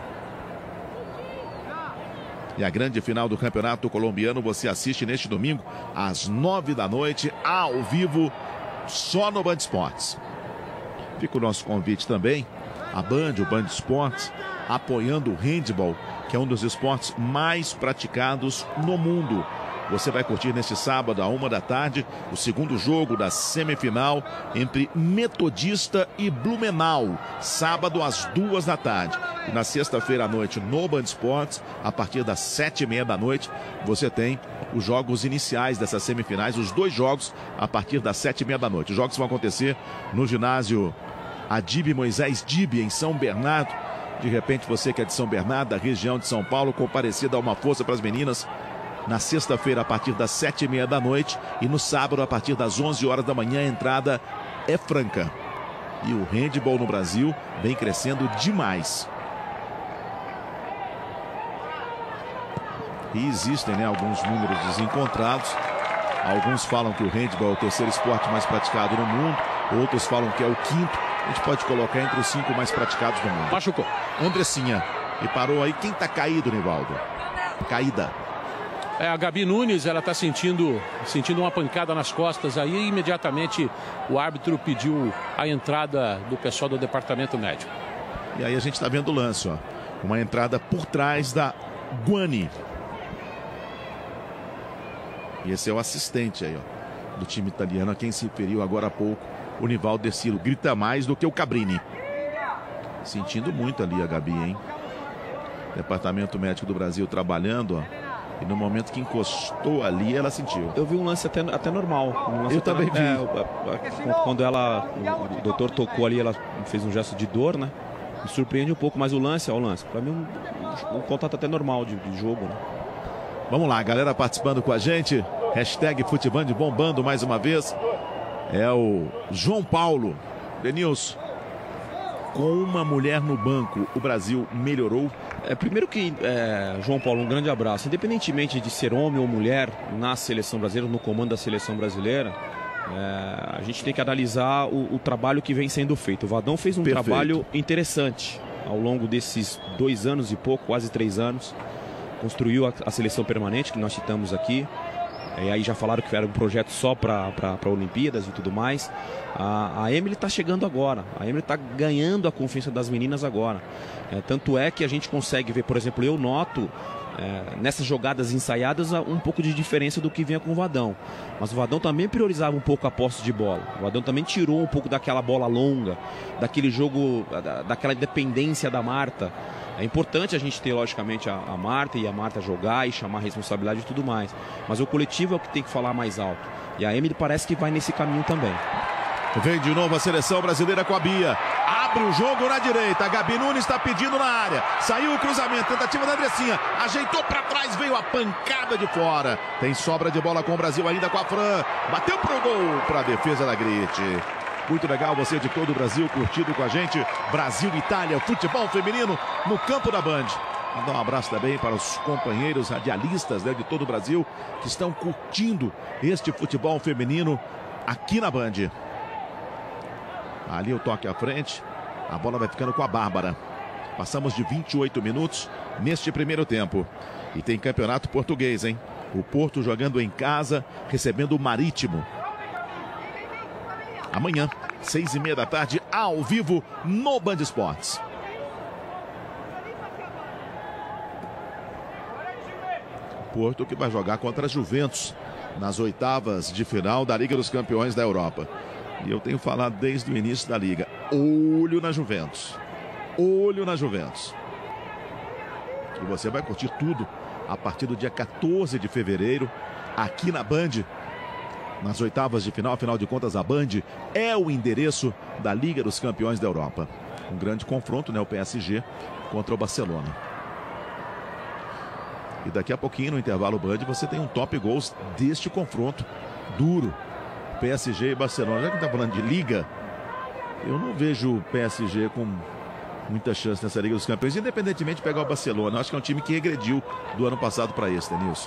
E a grande final do Campeonato Colombiano você assiste neste domingo às 9 da noite, ao vivo, só no Band Esportes. Fica o nosso convite também, a Band, o Band Esportes, apoiando o handball, que é um dos esportes mais praticados no mundo. Você vai curtir neste sábado, à 1 da tarde, o segundo jogo da semifinal entre Metodista e Blumenau. Sábado, às 2 da tarde. E na sexta-feira à noite, no Band Esportes, a partir das 7h30 da noite, você tem os jogos iniciais dessas semifinais, os 2 jogos a partir das 7h30 da noite. Os jogos vão acontecer no ginásio Adib Moisés Dib, em São Bernardo. De repente, você que é de São Bernardo, da região de São Paulo, comparecer, dar uma força para as meninas. Na sexta-feira, a partir das 7h30 da noite, e no sábado, a partir das 11 horas da manhã, a entrada é franca. E o handball no Brasil vem crescendo demais. E existem, né, alguns números desencontrados. Alguns falam que o handball é o 3º esporte mais praticado no mundo. Outros falam que é o 5º. A gente pode colocar entre os 5 mais praticados do mundo. Machucou. Andressinha. E parou aí. Quem tá caído, Nivaldo? Caída. A Gabi Nunes, ela está sentindo uma pancada nas costas aí, e imediatamente o árbitro pediu a entrada do pessoal do departamento médico. E aí a gente está vendo o lance, ó. Uma entrada por trás da Guani. E esse é o assistente aí, ó, do time italiano, a quem se referiu agora há pouco, o Nivaldo Decilo. Grita mais do que o Cabrini. Sentindo muito ali a Gabi, hein? Departamento médico do Brasil trabalhando, ó. E no momento que encostou ali, ela sentiu. Eu vi um lance até normal. Eu também vi. Quando o doutor tocou ali, ela fez um gesto de dor, né? Me surpreende um pouco, mas o lance, para mim, um contato até normal de jogo, né? Vamos lá, galera participando com a gente. Hashtag Futeband bombando mais uma vez. É o João Paulo. Denilson, com uma mulher no banco, o Brasil melhorou? Primeiro que, João Paulo, um grande abraço. Independentemente de ser homem ou mulher na seleção brasileira, no comando da seleção brasileira, a gente tem que analisar o trabalho que vem sendo feito. O Vadão fez um trabalho interessante ao longo desses 2 anos e pouco, quase 3 anos. Construiu a seleção permanente que nós citamos aqui. E aí já falaram que era um projeto só para Olimpíadas e tudo mais. A Emily está chegando agora. A Emily está ganhando a confiança das meninas agora. Tanto é que a gente consegue ver, por exemplo, eu noto nessas jogadas ensaiadas um pouco de diferença do que vinha com o Vadão. Mas o Vadão também priorizava um pouco a posse de bola. O Vadão também tirou um pouco daquela bola longa, daquele jogo, daquela independência da Marta. É importante a gente ter, logicamente, a Marta e a Marta jogar e chamar a responsabilidade e tudo mais. Mas o coletivo é o que tem que falar mais alto. E a Emily parece que vai nesse caminho também. Vem de novo a seleção brasileira com a Bia. Abre o jogo na direita. A Gabi Nunes está pedindo na área. Saiu o cruzamento. Tentativa da Andressinha. Ajeitou para trás. Veio a pancada de fora. Tem sobra de bola com o Brasil ainda com a Fran. Bateu pro gol para a defesa da Grite. Muito legal você de todo o Brasil curtido com a gente. Brasil e Itália, futebol feminino no campo da Band. Mandar um abraço também para os companheiros radialistas, né, de todo o Brasil que estão curtindo este futebol feminino aqui na Band. Ali o toque à frente. A bola vai ficando com a Bárbara. Passamos de 28 minutos neste primeiro tempo. E tem campeonato português, hein? O Porto jogando em casa, recebendo o Marítimo. Amanhã, 6h30 da tarde, ao vivo no Band Esportes. Porto que vai jogar contra a Juventus nas oitavas de final da Liga dos Campeões da Europa. E eu tenho falado desde o início da Liga, olho na Juventus. Olho na Juventus. E você vai curtir tudo a partir do dia 14 de fevereiro, aqui na Band. Nas oitavas de final, afinal de contas, a Band é o endereço da Liga dos Campeões da Europa. Um grande confronto, né? O PSG contra o Barcelona. E daqui a pouquinho, no intervalo Band, você tem um top gols deste confronto duro. PSG e Barcelona. Já que está falando de Liga, eu não vejo o PSG com muita chance nessa Liga dos Campeões, independentemente de pegar o Barcelona. Eu acho que é um time que regrediu do ano passado para esse, Denilson.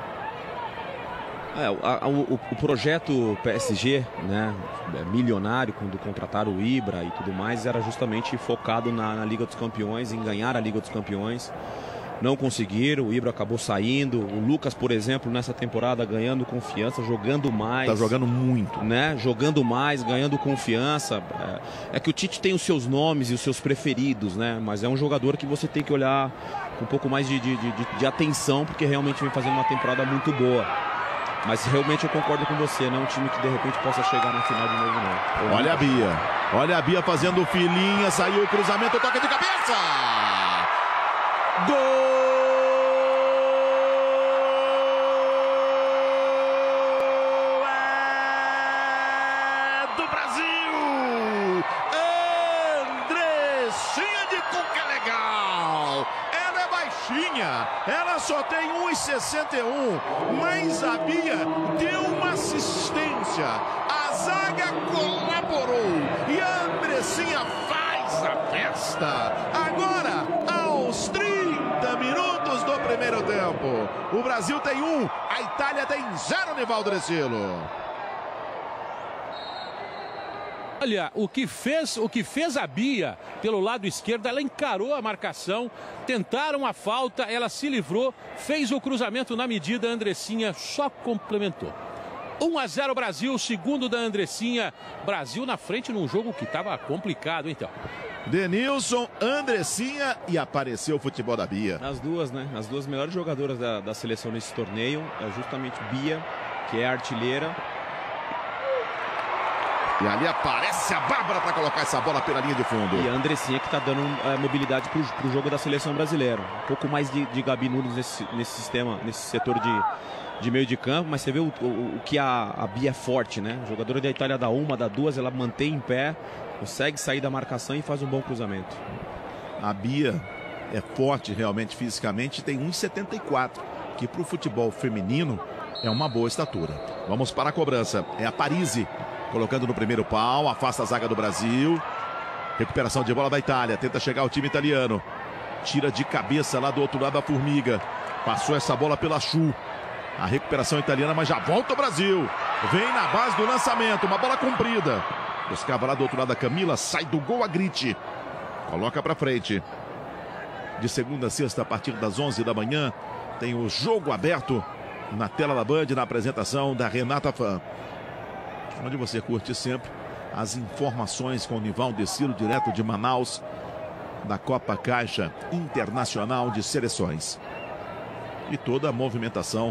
O projeto PSG, né, milionário, quando contrataram o Ibra e tudo mais, era justamente focado na Liga dos Campeões, em ganhar a Liga dos Campeões. Não conseguiram, o Ibra acabou saindo. O Lucas, por exemplo, nessa temporada ganhando confiança, jogando mais. Tá jogando muito, né? Jogando mais, ganhando confiança. É que o Tite tem os seus nomes e os seus preferidos, né? Mas é um jogador que você tem que olhar com um pouco mais de atenção, porque realmente vem fazendo uma temporada muito boa. Mas realmente eu concordo com você, não é um time que de repente possa chegar na final de novo, não. Olha a Bia. Olha a Bia fazendo filinha, saiu o cruzamento, toque de cabeça! Gol! É do Brasil! Andressinha de Cuca legal! Ela é baixinha, ela só tem 1,61, mas a Bia deu uma assistência. A zaga colaborou e a Andressinha faz a festa. Agora, aos 30 minutos do primeiro tempo, o Brasil tem 1, a Itália tem 0, Nivaldo Recilo. Olha, o que fez a Bia pelo lado esquerdo, ela encarou a marcação, tentaram a falta, ela se livrou, fez o cruzamento na medida, a Andressinha só complementou. 1-0 Brasil, segundo da Andressinha. Brasil na frente num jogo que estava complicado, então. Denilson, Andressinha e apareceu o futebol da Bia. As duas, né? As duas melhores jogadoras da seleção nesse torneio é justamente Bia, que é a artilheira, E ali aparece a Bárbara para colocar essa bola pela linha de fundo. E a Andressinha que está dando mobilidade para o jogo da seleção brasileira. Um pouco mais de Gabi Nunes nesse sistema, nesse setor de meio de campo, mas você vê o que a Bia é forte, né? A jogadora da Itália dá uma, dá duas, ela mantém em pé, consegue sair da marcação e faz um bom cruzamento. A Bia é forte realmente fisicamente, tem 1,74, que para o futebol feminino é uma boa estatura. Vamos para a cobrança, é a Parisi colocando no primeiro pau, afasta a zaga do Brasil. Recuperação de bola da Itália, tenta chegar o time italiano. Tira de cabeça lá do outro lado a Formiga. Passou essa bola pela Chu. A recuperação italiana, mas já volta o Brasil. Vem na base do lançamento, uma bola comprida. Buscava lá do outro lado a Camila, sai do gol a Grite. Coloca pra frente. De segunda a sexta, a partir das 11 da manhã, tem o Jogo Aberto na tela da Band, na apresentação da Renata Fã. Onde você curte sempre as informações com o Nivaldo Decilo, direto de Manaus, da Copa Caixa Internacional de Seleções. E toda a movimentação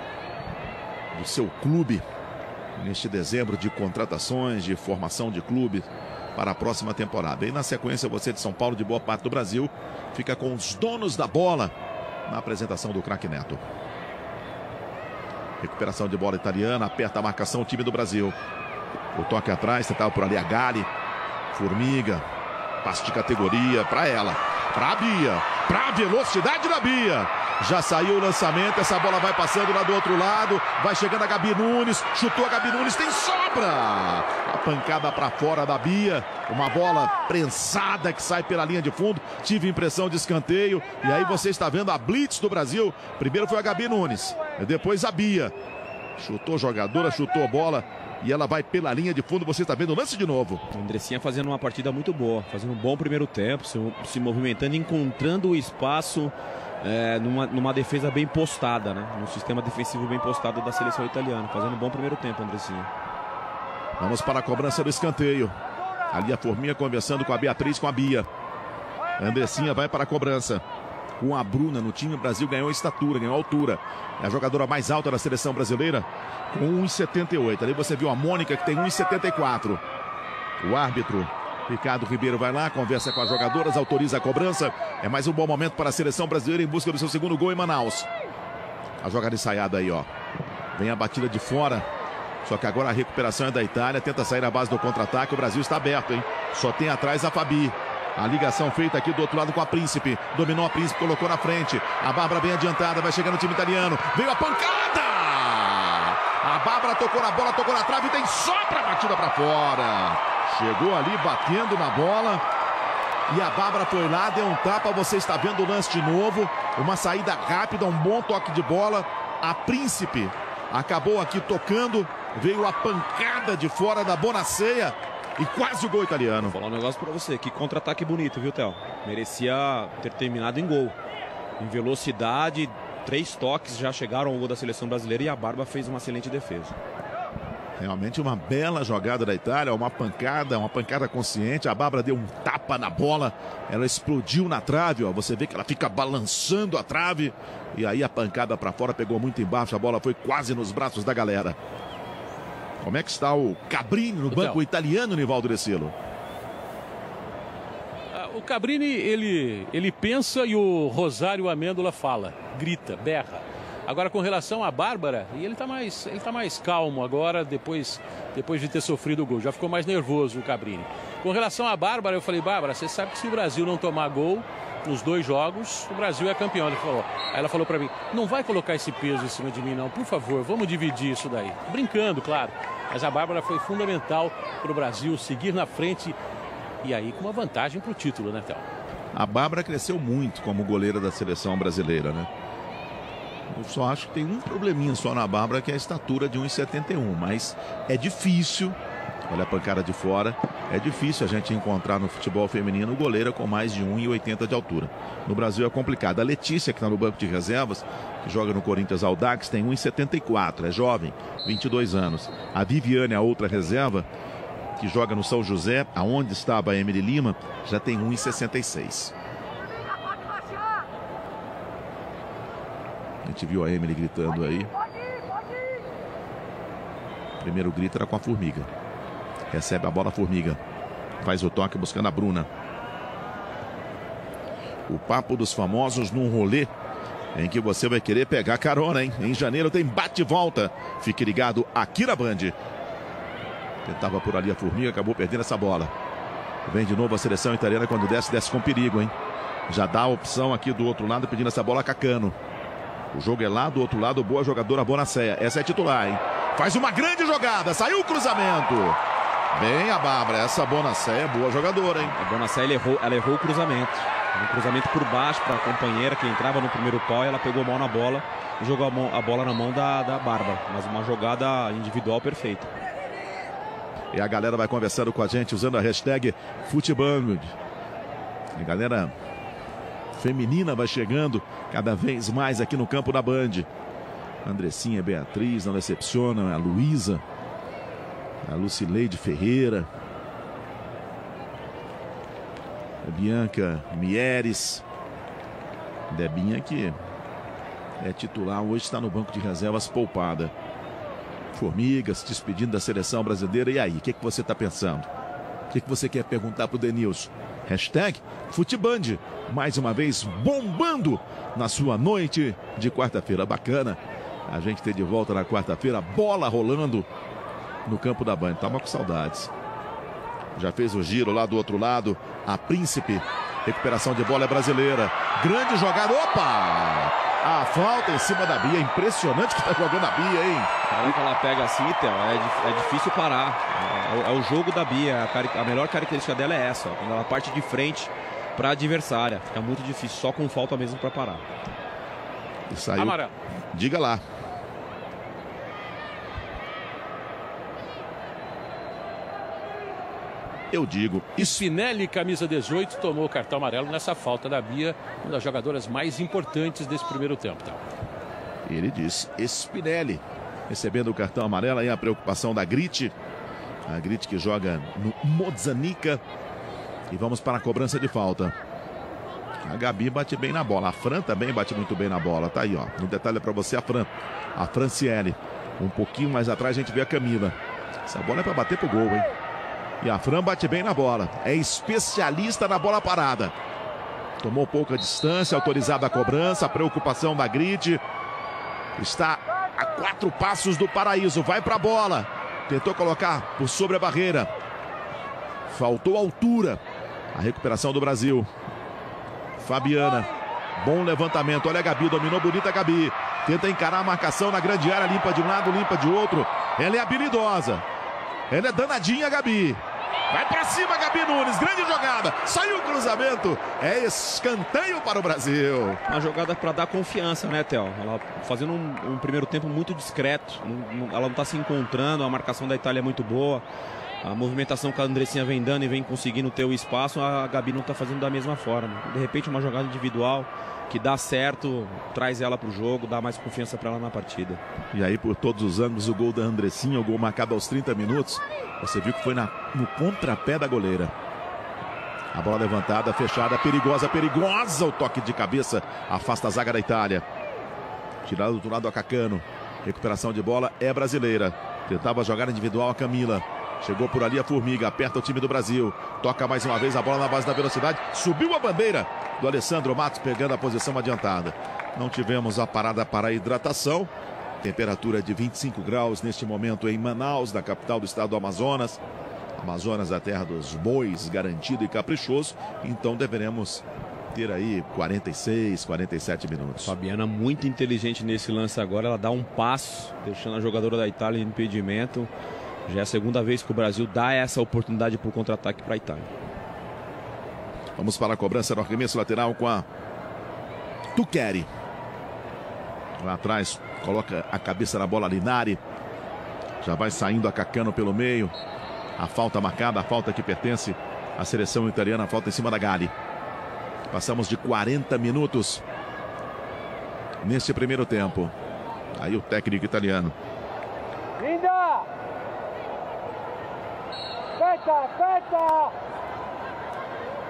do seu clube neste dezembro de contratações, de formação de clube para a próxima temporada. E na sequência, você de São Paulo, de boa parte do Brasil, fica com os donos da bola na apresentação do craque Neto. Recuperação de bola italiana, aperta a marcação o time do Brasil. O toque atrás, tentava por ali a Gali. Formiga, passe de categoria para ela, para a Bia, para a velocidade da Bia. Já saiu o lançamento, essa bola vai passando lá do outro lado, vai chegando a Gabi Nunes, chutou a Gabi Nunes, tem sobra! A pancada para fora da Bia, uma bola prensada que sai pela linha de fundo, tive impressão de escanteio, e aí você está vendo a blitz do Brasil. Primeiro foi a Gabi Nunes, depois a Bia. Chutou jogadora, chutou a bola, e ela vai pela linha de fundo, você está vendo o lance de novo. A Andressinha fazendo uma partida muito boa, fazendo um bom primeiro tempo, se movimentando, encontrando o espaço. Numa defesa bem postada, né? Num sistema defensivo bem postado da seleção italiana. Fazendo um bom primeiro tempo, Andressinha. Vamos para a cobrança do escanteio. Ali a Forminha conversando com a Beatriz, com a Bia. Andressinha vai para a cobrança. Com a Bruna no time, o Brasil ganhou estatura, ganhou altura. É a jogadora mais alta da seleção brasileira, com 1,78. Ali você viu a Mônica, que tem 1,74. O árbitro Ricardo Ribeiro vai lá, conversa com as jogadoras, autoriza a cobrança. É mais um bom momento para a seleção brasileira em busca do seu segundo gol em Manaus. A jogada ensaiada aí, ó. Vem a batida de fora. Só que agora a recuperação é da Itália. Tenta sair na base do contra-ataque. O Brasil está aberto, hein? Só tem atrás a Fabi. A ligação feita aqui do outro lado com a Príncipe. Dominou a Príncipe, colocou na frente. A Bárbara bem adiantada, vai chegando o time italiano. Veio a pancada! A Bárbara tocou na bola, tocou na trave e tem só pra batida pra fora. Chegou ali batendo na bola. E a Bárbara foi lá, deu um tapa. Você está vendo o lance de novo. Uma saída rápida, um bom toque de bola. A Príncipe acabou aqui tocando. Veio a pancada de fora da Bonaceia. E quase o gol italiano. Vou falar um negócio pra você. Que contra-ataque bonito, viu, Theo? Merecia ter terminado em gol. Em velocidade, 3 toques já chegaram ao gol da seleção brasileira. E a Bárbara fez uma excelente defesa. Realmente uma bela jogada da Itália, uma pancada consciente. A Bárbara deu um tapa na bola, ela explodiu na trave, ó. Você vê que ela fica balançando a trave. E aí a pancada para fora pegou muito embaixo, a bola foi quase nos braços da galera. Como é que está o Cabrini no banco italiano, Nivaldo Decilo? O Cabrini, ele pensa e o Rosário Amêndola fala, grita, berra. Agora, com relação à Bárbara, ele tá mais calmo agora, depois de ter sofrido o gol. Já ficou mais nervoso o Cabrini. Com relação à Bárbara, eu falei, Bárbara, você sabe que se o Brasil não tomar gol nos 2 jogos, o Brasil é campeão. Aí ela falou pra mim, não vai colocar esse peso em cima de mim, não. Por favor, vamos dividir isso daí. Brincando, claro. Mas a Bárbara foi fundamental para o Brasil seguir na frente e aí com uma vantagem para o título, né, Théo? A Bárbara cresceu muito como goleira da seleção brasileira, né? Eu só acho que tem um probleminha só na Bárbara, que é a estatura de 1,71. Mas é difícil, olha a pancada de fora, é difícil a gente encontrar no futebol feminino goleira com mais de 1,80 de altura. No Brasil é complicado. A Letícia, que está no banco de reservas, que joga no Corinthians Audax, tem 1,74, é jovem, 22 anos. A Viviane, a outra reserva, que joga no São José, aonde estava a Emily Lima, já tem 1,66. A gente viu a Emily gritando aí. O primeiro grito era com a Formiga. Recebe a bola Formiga. Faz o toque buscando a Bruna. O papo dos famosos num rolê em que você vai querer pegar carona, hein? Em janeiro tem bate-volta. Fique ligado aqui na Band. Tentava por ali a Formiga, acabou perdendo essa bola. Vem de novo a seleção italiana, quando desce com perigo, hein? Já dá a opção aqui do outro lado, pedindo essa bola a Cacano. O jogo é lá do outro lado, boa jogadora Bonacea. Essa é titular, hein? Faz uma grande jogada, saiu o cruzamento. Bem a Bárbara, essa Bonacea é boa jogadora, hein? A Bonacea ela errou o cruzamento. Um cruzamento por baixo para a companheira que entrava no primeiro pau, e ela pegou a mão na bola e jogou a bola na mão da Bárbara. Mas uma jogada individual perfeita. E a galera vai conversando com a gente usando a hashtag Futeband. A galera feminina vai chegando cada vez mais aqui no campo da Band. Andressinha, Beatriz, não decepciona. A Luísa, a Lucileide Ferreira, a Bianca Mieres, Debinha, que é titular, hoje está no banco de reservas poupada. Formigas despedindo da seleção brasileira. E aí, o que você está pensando? O que você quer perguntar para o Denilson? Hashtag Futeband, mais uma vez bombando na sua noite de quarta-feira. Bacana a gente ter de volta na quarta-feira, bola rolando no campo da Band. Tava com saudades. Já fez o giro lá do outro lado. A Príncipe, recuperação de bola é brasileira. Grande jogada, opa! A falta em cima da Bia, impressionante que tá jogando a Bia, hein? Na hora que ela pega assim, Theo, é difícil parar. É o jogo da Bia, a melhor característica dela é essa, ó, quando ela parte de frente para a adversária. Fica muito difícil, só com falta mesmo para parar. E saiu. Amarelo. Diga lá. Eu digo. Spinelli, camisa 18, tomou o cartão amarelo nessa falta da Bia, uma das jogadoras mais importantes desse primeiro tempo. Tá? Ele diz Spinelli recebendo o cartão amarelo. Aí a preocupação da Grit. A Grit que joga no Mozanica. E vamos para a cobrança de falta. A Gabi bate bem na bola. A Fran também bate muito bem na bola. Tá aí, ó. No detalhe para você, a Fran. A Franciele. Um pouquinho mais atrás a gente vê a Camila. Essa bola é para bater pro gol, hein? E a Fran bate bem na bola. É especialista na bola parada. Tomou pouca distância, autorizada a cobrança. A preocupação da Grit. Está a 4 passos do paraíso. Vai para a bola. Tentou colocar por sobre a barreira. Faltou altura. A recuperação do Brasil. Fabiana. Bom levantamento. Olha a Gabi. Dominou bonita a Gabi. Tenta encarar a marcação na grande área. Limpa de um lado, limpa de outro. Ela é habilidosa. Ela é danadinha, Gabi. Vai pra cima, Gabi Nunes. Grande jogada. Saiu o cruzamento. É escanteio para o Brasil. Uma jogada para dar confiança, né, Theo? Ela fazendo um primeiro tempo muito discreto. Ela não está se encontrando. A marcação da Itália é muito boa. A movimentação que a Andressinha vem dando e vem conseguindo ter o espaço, a Gabi não está fazendo da mesma forma. De repente, uma jogada individual que dá certo, traz ela para o jogo, dá mais confiança para ela na partida. E aí, por todos os ângulos, o gol da Andressinha, o gol marcado aos 30 minutos. Você viu que foi no contrapé da goleira. A bola levantada, fechada, perigosa, perigosa. O toque de cabeça afasta a zaga da Itália. Tirado do outro lado a Cacano. Recuperação de bola é brasileira. Tentava jogar individual a Camila. Chegou por ali a Formiga, aperta o time do Brasil. Toca mais uma vez a bola na base da velocidade. Subiu a bandeira do Alessandro Matos, pegando a posição adiantada. Não tivemos a parada para a hidratação. Temperatura de 25 graus neste momento em Manaus, na capital do estado do Amazonas. Amazonas, a terra dos bois, garantido e caprichoso. Então deveremos ter aí 46, 47 minutos. Fabiana muito inteligente nesse lance agora. Ela dá um passo, deixando a jogadora da Itália em impedimento. Já é a segunda vez que o Brasil dá essa oportunidade para o contra-ataque para a Itália. Vamos para a cobrança no arremesso lateral com a Tuqueri. Lá atrás, coloca a cabeça na bola Linari. Já vai saindo a Cacano pelo meio. A falta marcada, a falta que pertence à seleção italiana, a falta em cima da Gali. Passamos de 40 minutos neste primeiro tempo. Aí o técnico italiano. Linda! Aspetta!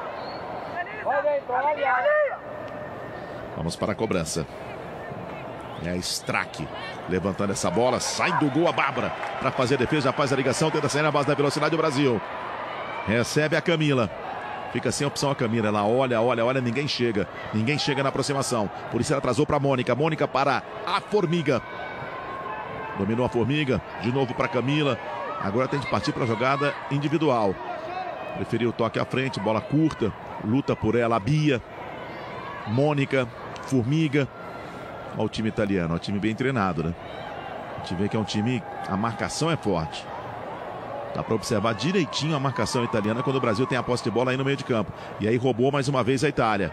Vai dentro, vai. Vamos para a cobrança. É a Strack levantando essa bola, sai do gol a Bárbara para fazer a defesa, já faz a ligação, tenta sair na base da velocidade o Brasil. Recebe a Camila. Fica sem opção a Camila, ela olha, ninguém chega na aproximação. Por isso ela atrasou para Mônica, Mônica para a Formiga. Dominou a Formiga, de novo para Camila. Agora tem que partir para a jogada individual. Preferiu o toque à frente, bola curta, luta por ela a Bia, Mônica, Formiga. Olha o time italiano, o time bem treinado, né? A gente vê que é um time, a marcação é forte. Dá para observar direitinho a marcação italiana quando o Brasil tem a posse de bola aí no meio de campo. E aí roubou mais uma vez a Itália.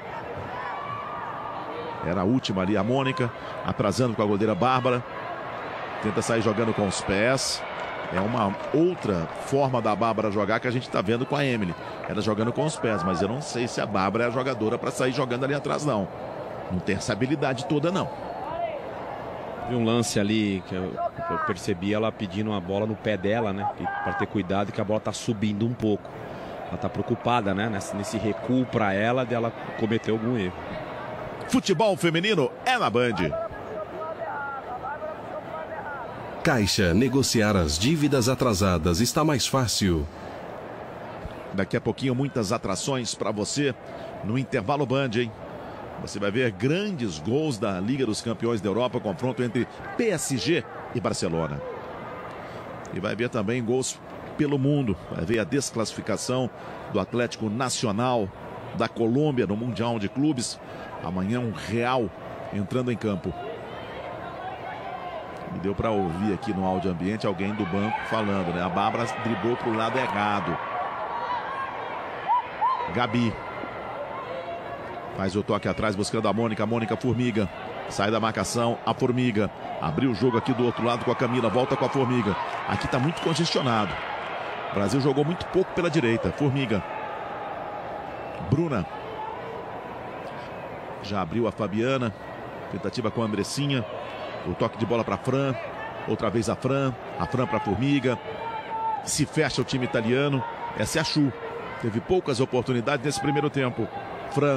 Era a última ali, a Mônica, atrasando com a goleira Bárbara. Tenta sair jogando com os pés. É uma outra forma da Bárbara jogar que a gente está vendo com a Emily. Ela jogando com os pés, mas eu não sei se a Bárbara é a jogadora para sair jogando ali atrás, não. Não tem essa habilidade toda, não. Vi um lance ali que eu percebi ela pedindo uma bola no pé dela, né? Para ter cuidado que a bola tá subindo um pouco. Ela tá preocupada, né? Nesse recuo para ela, dela cometer algum erro. Futebol feminino é na Band. Caixa, negociar as dívidas atrasadas está mais fácil. Daqui a pouquinho muitas atrações para você no intervalo Band, hein? Você vai ver grandes gols da Liga dos Campeões da Europa, confronto entre PSG e Barcelona. E vai ver também gols pelo mundo. Vai ver a desclassificação do Atlético Nacional da Colômbia no Mundial de Clubes. Amanhã um Real entrando em campo. E deu para ouvir aqui no áudio ambiente alguém do banco falando, né? A Bárbara driblou para o lado errado. Gabi. Faz o toque atrás buscando a Mônica. Mônica, Formiga. Sai da marcação a Formiga. Abriu o jogo aqui do outro lado com a Camila. Volta com a Formiga. Aqui está muito congestionado. O Brasil jogou muito pouco pela direita. Formiga. Bruna. Já abriu a Fabiana. Tentativa com a Andressinha. O toque de bola para Fran. Outra vez a Fran. A Fran para a Formiga. Se fecha o time italiano. Essa é a Chu. Teve poucas oportunidades nesse primeiro tempo. Fran.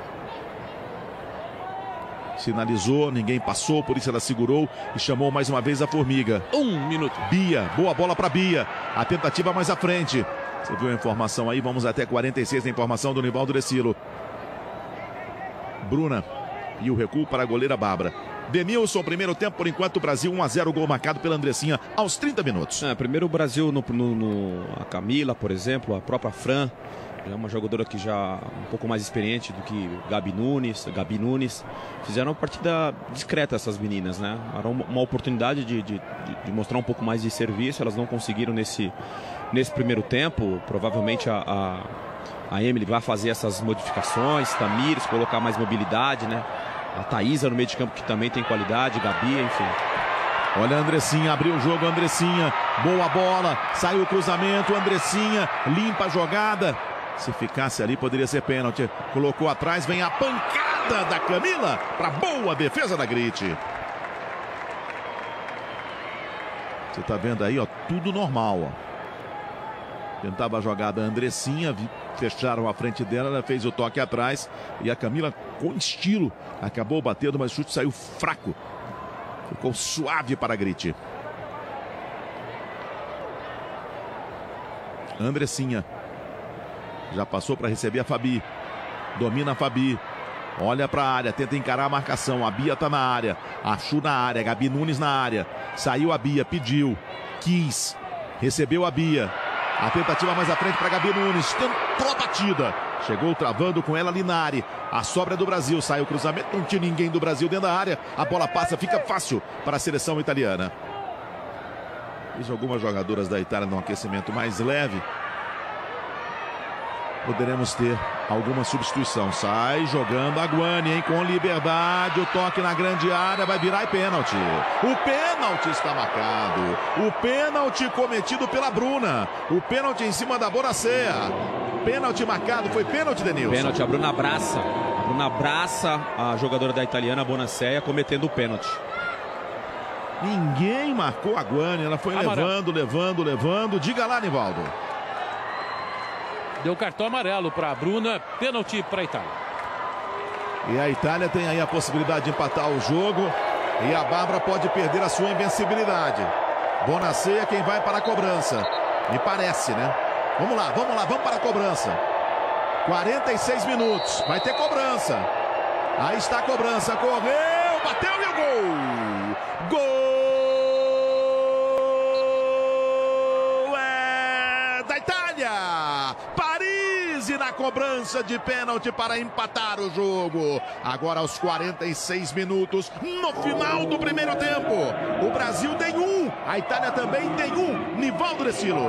Sinalizou, ninguém passou, por isso ela segurou e chamou mais uma vez a Formiga. 1 minuto. Bia, boa bola para Bia. A tentativa mais à frente. Você viu a informação aí, vamos até 46 na informação do Nivaldo Decilo. Bruna. E o recuo para a goleira Bárbara. Denilson, primeiro tempo, por enquanto, o Brasil 1-0, gol marcado pela Andressinha aos 30 minutos. Primeiro o Brasil, a Camila, por exemplo, a própria Fran. É uma jogadora que já um pouco mais experiente do que Gabi Nunes. Fizeram uma partida discreta essas meninas, né? Era uma oportunidade de mostrar um pouco mais de serviço. Elas não conseguiram nesse primeiro tempo. Provavelmente a Emily vai fazer essas modificações. Tamires, colocar mais mobilidade, né? A Thaísa no meio de campo que também tem qualidade. Gabi, enfim. Olha a Andressinha, abriu o jogo, Andressinha. Boa bola, saiu o cruzamento, Andressinha limpa a jogada. Se ficasse ali, poderia ser pênalti. Colocou atrás, vem a pancada da Camila para boa defesa da Grit. Você tá vendo aí, ó, tudo normal, ó. Tentava a jogada a Andressinha, fecharam a frente dela, ela fez o toque atrás. E a Camila, com estilo, acabou batendo, mas o chute saiu fraco. Ficou suave para a Grit. Andressinha. Já passou para receber a Fabi. Domina a Fabi. Olha para a área, tenta encarar a marcação. A Bia está na área. A Chu na área. Gabi Nunes na área. Saiu a Bia, pediu. Quis. Recebeu a Bia. A tentativa mais à frente para Gabi Nunes. Tentou a batida. Chegou travando com ela Linari. A sobra do Brasil. Sai o cruzamento. Não tinha ninguém do Brasil dentro da área. A bola passa, fica fácil para a seleção italiana. Fiz algumas jogadoras da Itália no aquecimento mais leve. Poderemos ter alguma substituição. Sai jogando a Guani, hein? Com liberdade. O toque na grande área vai virar e pênalti. O pênalti está marcado. O pênalti cometido pela Bruna. O pênalti em cima da Bonacea. Pênalti marcado. Foi pênalti, Denilson. Pênalti, a Bruna abraça. A Bruna abraça a jogadora da italiana, a Bonacea, cometendo o pênalti. Ninguém marcou a Guani. Ela foi levando. Diga lá, Nivaldo. Deu cartão amarelo para a Bruna, pênalti para a Itália. E a Itália tem aí a possibilidade de empatar o jogo. E a Bárbara pode perder a sua invencibilidade. Bonacea quem vai para a cobrança. Me parece, né? Vamos lá, vamos para a cobrança. 46 minutos, vai ter cobrança. Aí está a cobrança, correu, bateu e o gol! Gol é da Itália! Parisi na cobrança de pênalti para empatar o jogo. Agora aos 46 minutos, no final do primeiro tempo. O Brasil tem um, a Itália também tem um. Nivaldo Recilo.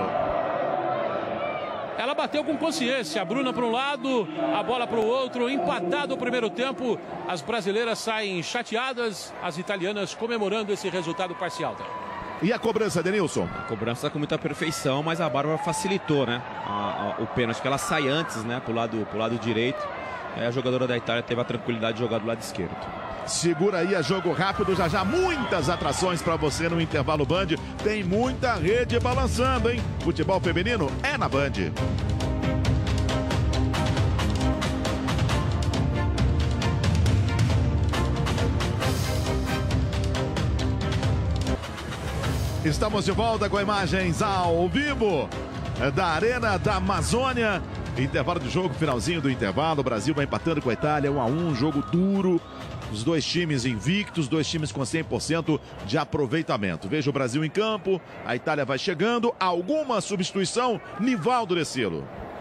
Ela bateu com consciência, a Bruna para um lado, a bola para o outro, empatado o primeiro tempo. As brasileiras saem chateadas, as italianas comemorando esse resultado parcial. E a cobrança, Denilson? A cobrança com muita perfeição, mas a Bárbara facilitou, né? O pênalti, que ela sai antes, né? Pro lado direito. A jogadora da Itália teve a tranquilidade de jogar do lado esquerdo. Segura aí, a jogo rápido, já muitas atrações para você no intervalo Band. Tem muita rede balançando, hein? Futebol feminino é na Band. Estamos de volta com imagens ao vivo da Arena da Amazônia. Intervalo de jogo, finalzinho do intervalo. O Brasil vai empatando com a Itália, 1-1, jogo duro. Os dois times invictos, dois times com 100% de aproveitamento. Veja o Brasil em campo, a Itália vai chegando. Alguma substituição? Nivaldo Recilo.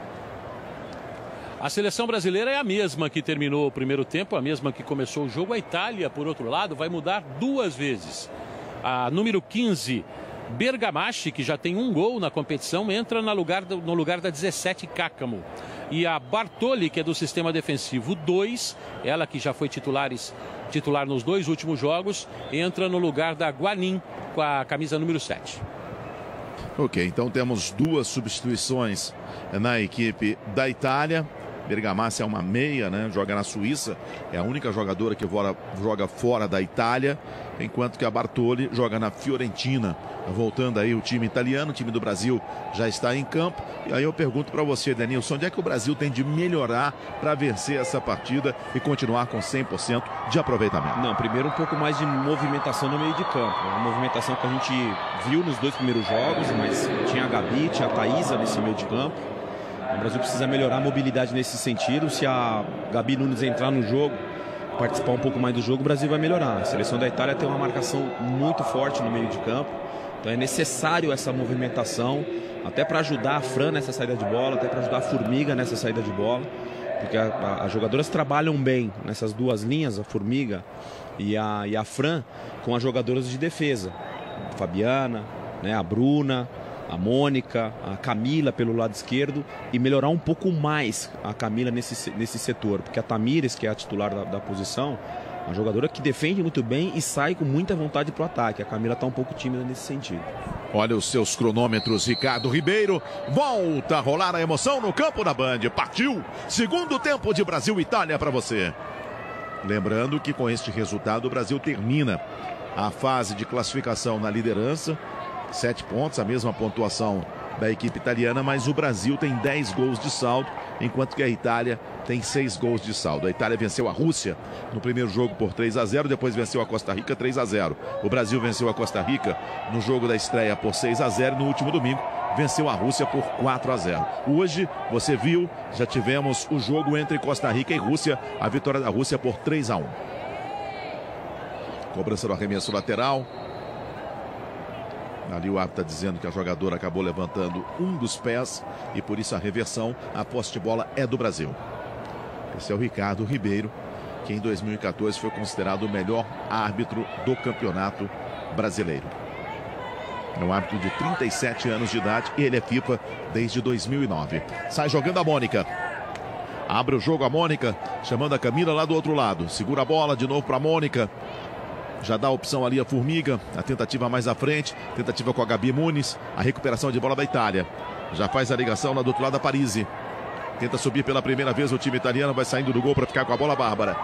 A seleção brasileira é a mesma que terminou o primeiro tempo, a mesma que começou o jogo. A Itália, por outro lado, vai mudar duas vezes. A número 15, Bergamaschi, que já tem um gol na competição, entra no lugar da 17, Cáccamo. E a Bartoli, que é do sistema defensivo 2, ela que já foi titular nos dois últimos jogos, entra no lugar da Guanin, com a camisa número 7. Ok, então temos duas substituições na equipe da Itália. Bergamaschi é uma meia, né? Joga na Suíça, é a única jogadora que joga fora da Itália, enquanto que a Bartoli joga na Fiorentina. Voltando aí o time italiano, o time do Brasil já está em campo. E aí eu pergunto para você, Denilson, onde é que o Brasil tem de melhorar para vencer essa partida e continuar com 100% de aproveitamento? Não, primeiro um pouco mais de movimentação no meio de campo. Uma movimentação que a gente viu nos dois primeiros jogos, mas tinha a Gabi, tinha a Thaísa nesse meio de campo. O Brasil precisa melhorar a mobilidade nesse sentido. Se a Gabi Nunes entrar no jogo, participar um pouco mais do jogo, o Brasil vai melhorar. A seleção da Itália tem uma marcação muito forte no meio de campo. Então é necessário essa movimentação, até para ajudar a Fran nessa saída de bola, até para ajudar a Formiga nessa saída de bola. Porque as jogadoras trabalham bem nessas duas linhas, a Formiga e a Fran, com as jogadoras de defesa. A Fabiana, né, a Bruna, a Mônica, a Camila pelo lado esquerdo, e melhorar um pouco mais a Camila nesse setor, porque a Tamires, que é a titular da posição, uma jogadora que defende muito bem e sai com muita vontade para o ataque. A Camila está um pouco tímida nesse sentido. Olha os seus cronômetros, Ricardo Ribeiro. Volta a rolar a emoção no campo da Band. Partiu! Segundo tempo de Brasil e Itália para você. Lembrando que com este resultado o Brasil termina a fase de classificação na liderança. 7 pontos, a mesma pontuação da equipe italiana, mas o Brasil tem 10 gols de saldo, enquanto que a Itália tem 6 gols de saldo. A Itália venceu a Rússia no primeiro jogo por 3-0, depois venceu a Costa Rica 3-0. O Brasil venceu a Costa Rica no jogo da estreia por 6-0, no último domingo venceu a Rússia por 4-0. Hoje, você viu, já tivemos o jogo entre Costa Rica e Rússia, a vitória da Rússia por 3-1. Cobrança do arremesso lateral. Ali o árbitro está dizendo que a jogadora acabou levantando um dos pés e por isso a reversão, a posse de bola é do Brasil. Esse é o Ricardo Ribeiro, que em 2014 foi considerado o melhor árbitro do campeonato brasileiro. É um árbitro de 37 anos de idade e ele é FIFA desde 2009. Sai jogando a Mônica. Abre o jogo a Mônica, chamando a Camila lá do outro lado. Segura a bola de novo para a Mônica. Já dá a opção ali a Formiga, a tentativa mais à frente, tentativa com a Gabi Nunes, a recuperação de bola da Itália. Já faz a ligação lá do outro lado a Parisi. Tenta subir pela primeira vez o time italiano, vai saindo do gol para ficar com a bola a Bárbara.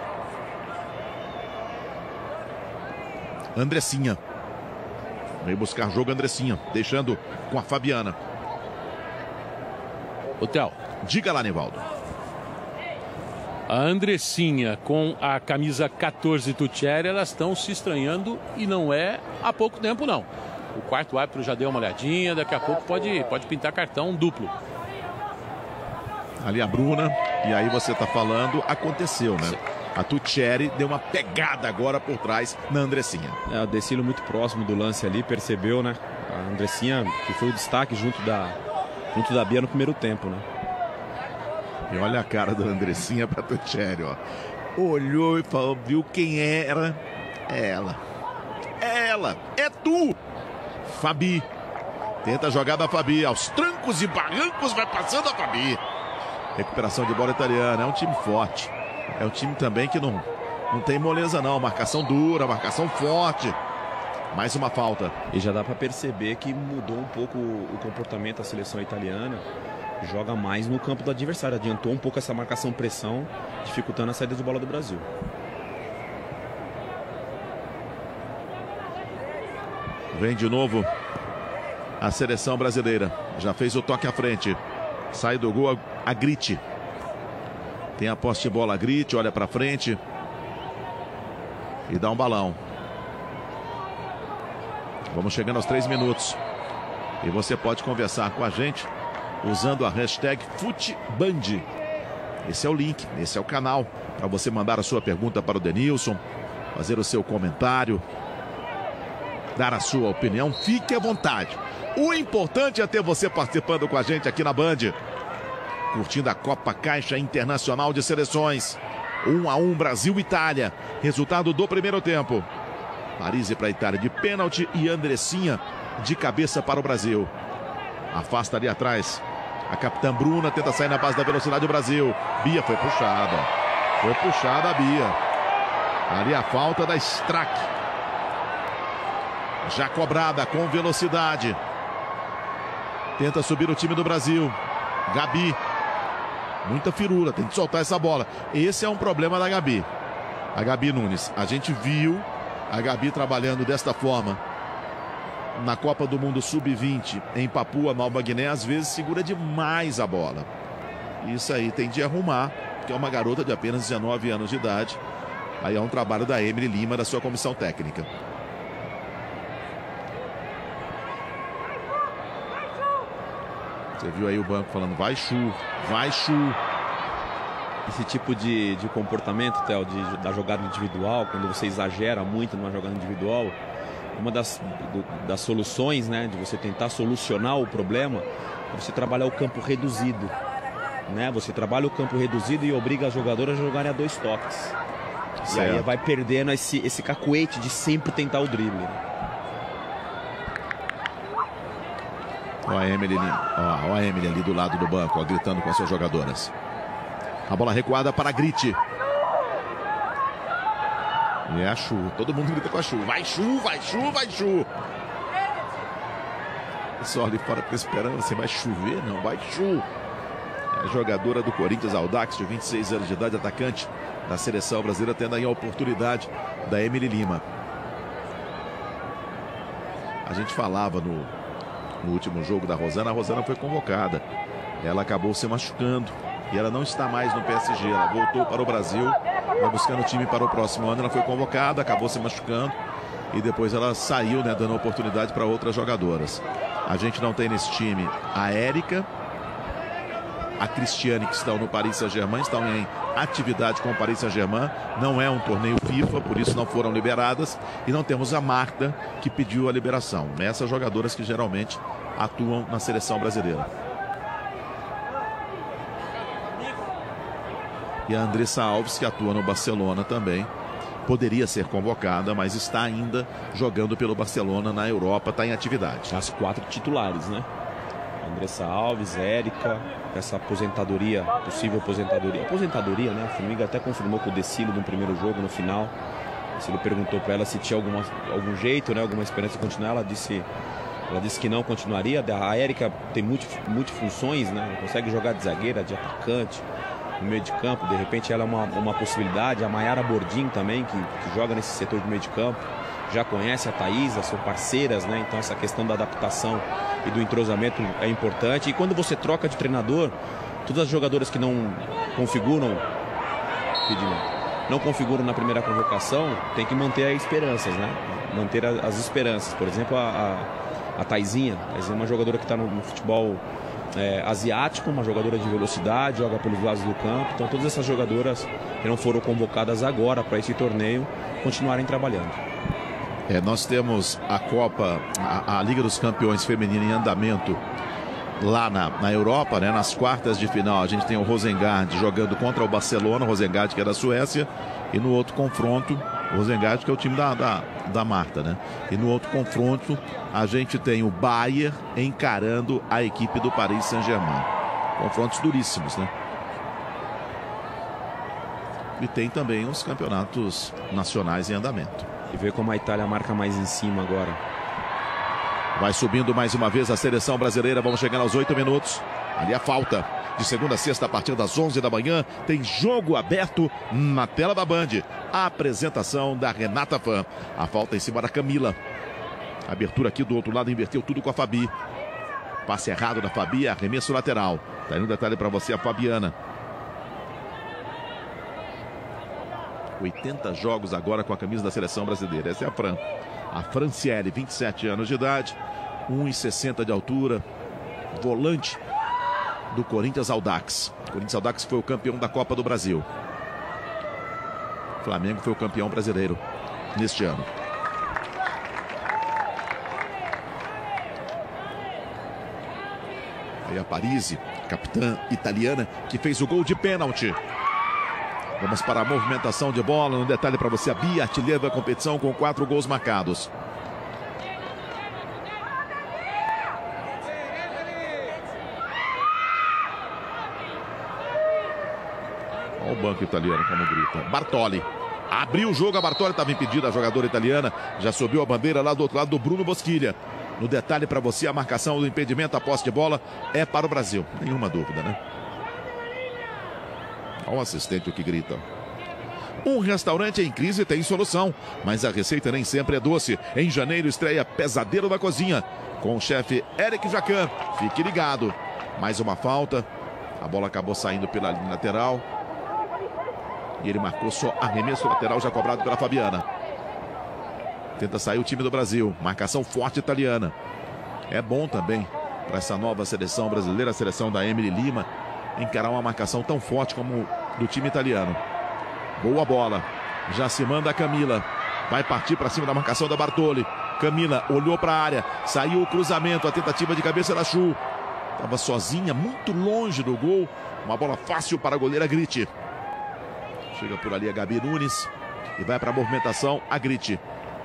Andressinha. Veio buscar jogo Andressinha, deixando com a Fabiana. Hotel. Diga lá, Nivaldo. A Andressinha com a camisa 14 Tucheri, elas estão se estranhando e não é há pouco tempo não. O quarto árbitro já deu uma olhadinha, daqui a pouco pode pintar cartão duplo. Ali a Bruna, e aí você tá falando, aconteceu, né? A Tucheri deu uma pegada agora por trás na Andressinha. O Decilo muito próximo do lance ali, percebeu, né? A Andressinha, que foi o destaque junto da Bia no primeiro tempo, né? E olha a cara da Andressinha pra Tucheri, ó. Olhou e falou, viu quem era? É ela. É ela. É tu! Fabi. Tenta a jogada a Fabi. Aos trancos e barrancos vai passando a Fabi. Recuperação de bola italiana. É um time forte. É um time também que não tem moleza não. Marcação dura, marcação forte. Mais uma falta. E já dá para perceber que mudou um pouco o comportamento da seleção italiana. Joga mais no campo do adversário. Adiantou um pouco essa marcação-pressão, dificultando a saída de bola do Brasil. Vem de novo a seleção brasileira. Já fez o toque à frente. Sai do gol a Grite. Tem a posse de bola a Grite, olha para frente. E dá um balão. Vamos chegando aos 3 minutos. E você pode conversar com a gente usando a hashtag FuteBand. Esse é o link, esse é o canal para você mandar a sua pergunta para o Denilson, fazer o seu comentário, dar a sua opinião. Fique à vontade. O importante é ter você participando com a gente aqui na Band. Curtindo a Copa Caixa Internacional de Seleções. 1-1 Brasil e Itália. Resultado do primeiro tempo. Parise para a Itália de pênalti e Andressinha de cabeça para o Brasil. Afasta ali atrás. A capitã Bruna tenta sair na base da velocidade do Brasil. Bia foi puxada. Foi puxada a Bia. Ali a falta da Strack. Já cobrada com velocidade. Tenta subir o time do Brasil. Gabi. Muita firula, tem que soltar essa bola. Esse é um problema da Gabi. A Gabi Nunes. A gente viu a Gabi trabalhando desta forma na Copa do Mundo Sub-20 em Papua Nova Guiné. Às vezes segura demais a bola. Isso aí tem de arrumar, porque é uma garota de apenas 19 anos de idade. Aí é um trabalho da Emily Lima, da sua comissão técnica. Você viu aí o banco falando, vai Chu, vai Chu. Esse tipo de comportamento, Theo, da jogada individual, quando você exagera muito numa jogada individual, uma das soluções, né, de você tentar solucionar o problema, é você trabalhar o campo reduzido. Né? Você trabalha o campo reduzido e obriga as jogadoras a jogarem a 2 toques. Certo. E aí vai perdendo esse cacuete de sempre tentar o drible. Né? Ó a Emily ali do lado do banco, ó, gritando com as suas jogadoras. A bola recuada para a Grite. E é a Chu. Todo mundo grita com a Chu. Vai Chu, vai Chu, vai Chu. Pessoal ali fora fica esperando. Você vai chover? Não, vai Chu. É a jogadora do Corinthians, Audax, de 26 anos de idade, atacante da seleção brasileira, tendo aí a oportunidade da Emily Lima. A gente falava no último jogo da Rosana. A Rosana foi convocada. Ela acabou se machucando. E ela não está mais no PSG. Ela voltou para o Brasil. Vai buscando o time para o próximo ano. Ela foi convocada, acabou se machucando. E depois ela saiu, né, dando oportunidade para outras jogadoras. A gente não tem nesse time a Érica, a Cristiane, que estão no Paris Saint-Germain, estão em atividade com o Paris Saint-Germain. Não é um torneio FIFA, por isso não foram liberadas. E não temos a Marta, que pediu a liberação. Essas jogadoras que geralmente atuam na seleção brasileira. E a Andressa Alves, que atua no Barcelona também, poderia ser convocada, mas está ainda jogando pelo Barcelona na Europa, está em atividade. As 4 titulares, né? Andressa Alves, Érica, essa aposentadoria, possível aposentadoria, né? A Formiga até confirmou com o Decilo no primeiro jogo, no final. O Decilo perguntou para ela se tinha algum jeito, né? Alguma esperança de continuar. Ela disse que não continuaria. A Érica tem multifunções, né? Ela consegue jogar de zagueira, de atacante, no meio de campo. De repente ela é uma possibilidade. A Mayara Bordim também, que joga nesse setor de meio de campo, já conhece a Thaísa, são parceiras, né? Então essa questão da adaptação e do entrosamento é importante. E quando você troca de treinador, todas as jogadoras que não configuram não configuram na primeira convocação, tem que manter as esperanças, né? Manter as esperanças. Por exemplo, a Taizinha é uma jogadora que está no futebol asiático, uma jogadora de velocidade, joga pelos lados do campo. Então todas essas jogadoras que não foram convocadas agora para esse torneio continuarem trabalhando. Nós temos a Copa, a Liga dos Campeões Feminina em andamento lá na Europa, né? Nas quartas de final a gente tem o Rosengard jogando contra o Barcelona, o Rosengard que é da Suécia, e no outro confronto, o Rosengard que é o time da Marta, né? E no outro confronto a gente tem o Bayern encarando a equipe do Paris Saint-Germain. Confrontos duríssimos, né? E tem também os campeonatos nacionais em andamento. E ver como a Itália marca mais em cima agora. Vai subindo mais uma vez a seleção brasileira. Vamos chegando aos 8 minutos. Ali a falta. De segunda a sexta, a partir das 11 da manhã, tem jogo aberto na tela da Band. A apresentação da Renata Fã. A falta em cima da Camila. A abertura aqui do outro lado, inverteu tudo com a Fabi. Passe errado da Fabi, arremesso lateral. Tá aí um detalhe para você, a Fabiana. 80 jogos agora com a camisa da seleção brasileira. Essa é a Fran. A Franciele, 27 anos de idade, 1,60 de altura, volante do Corinthians Audax. O Corinthians Audax foi o campeão da Copa do Brasil. O Flamengo foi o campeão brasileiro neste ano. Aí a Parisi, capitã italiana, que fez o gol de pênalti. Vamos para a movimentação de bola. Um detalhe para você, a Bia, artilheira da competição com 4 gols marcados. Olha o banco italiano como grita. Bartoli. Abriu o jogo, a Bartoli estava impedida, a jogadora italiana. Já subiu a bandeira lá do outro lado do Bruno Bosquilha. No detalhe para você, a marcação do impedimento, a posse de bola é para o Brasil. Nenhuma dúvida, né? Olha o assistente que grita. Um restaurante em crise tem solução, mas a receita nem sempre é doce. Em janeiro estreia Pesadelo da Cozinha, com o chefe Eric Jacan. Fique ligado. Mais uma falta. A bola acabou saindo pela linha lateral. E ele marcou só arremesso lateral já cobrado pela Fabiana. Tenta sair o time do Brasil. Marcação forte italiana. É bom também para essa nova seleção brasileira, a seleção da Emily Lima, encarar uma marcação tão forte como do time italiano. Boa bola. Já se manda a Camila. Vai partir para cima da marcação da Bartoli. Camila olhou para a área. Saiu o cruzamento. A tentativa de cabeça da Chu. Estava sozinha, muito longe do gol. Uma bola fácil para a goleira Grite. Chega por ali a Gabi Nunes. E vai para a movimentação a Grite.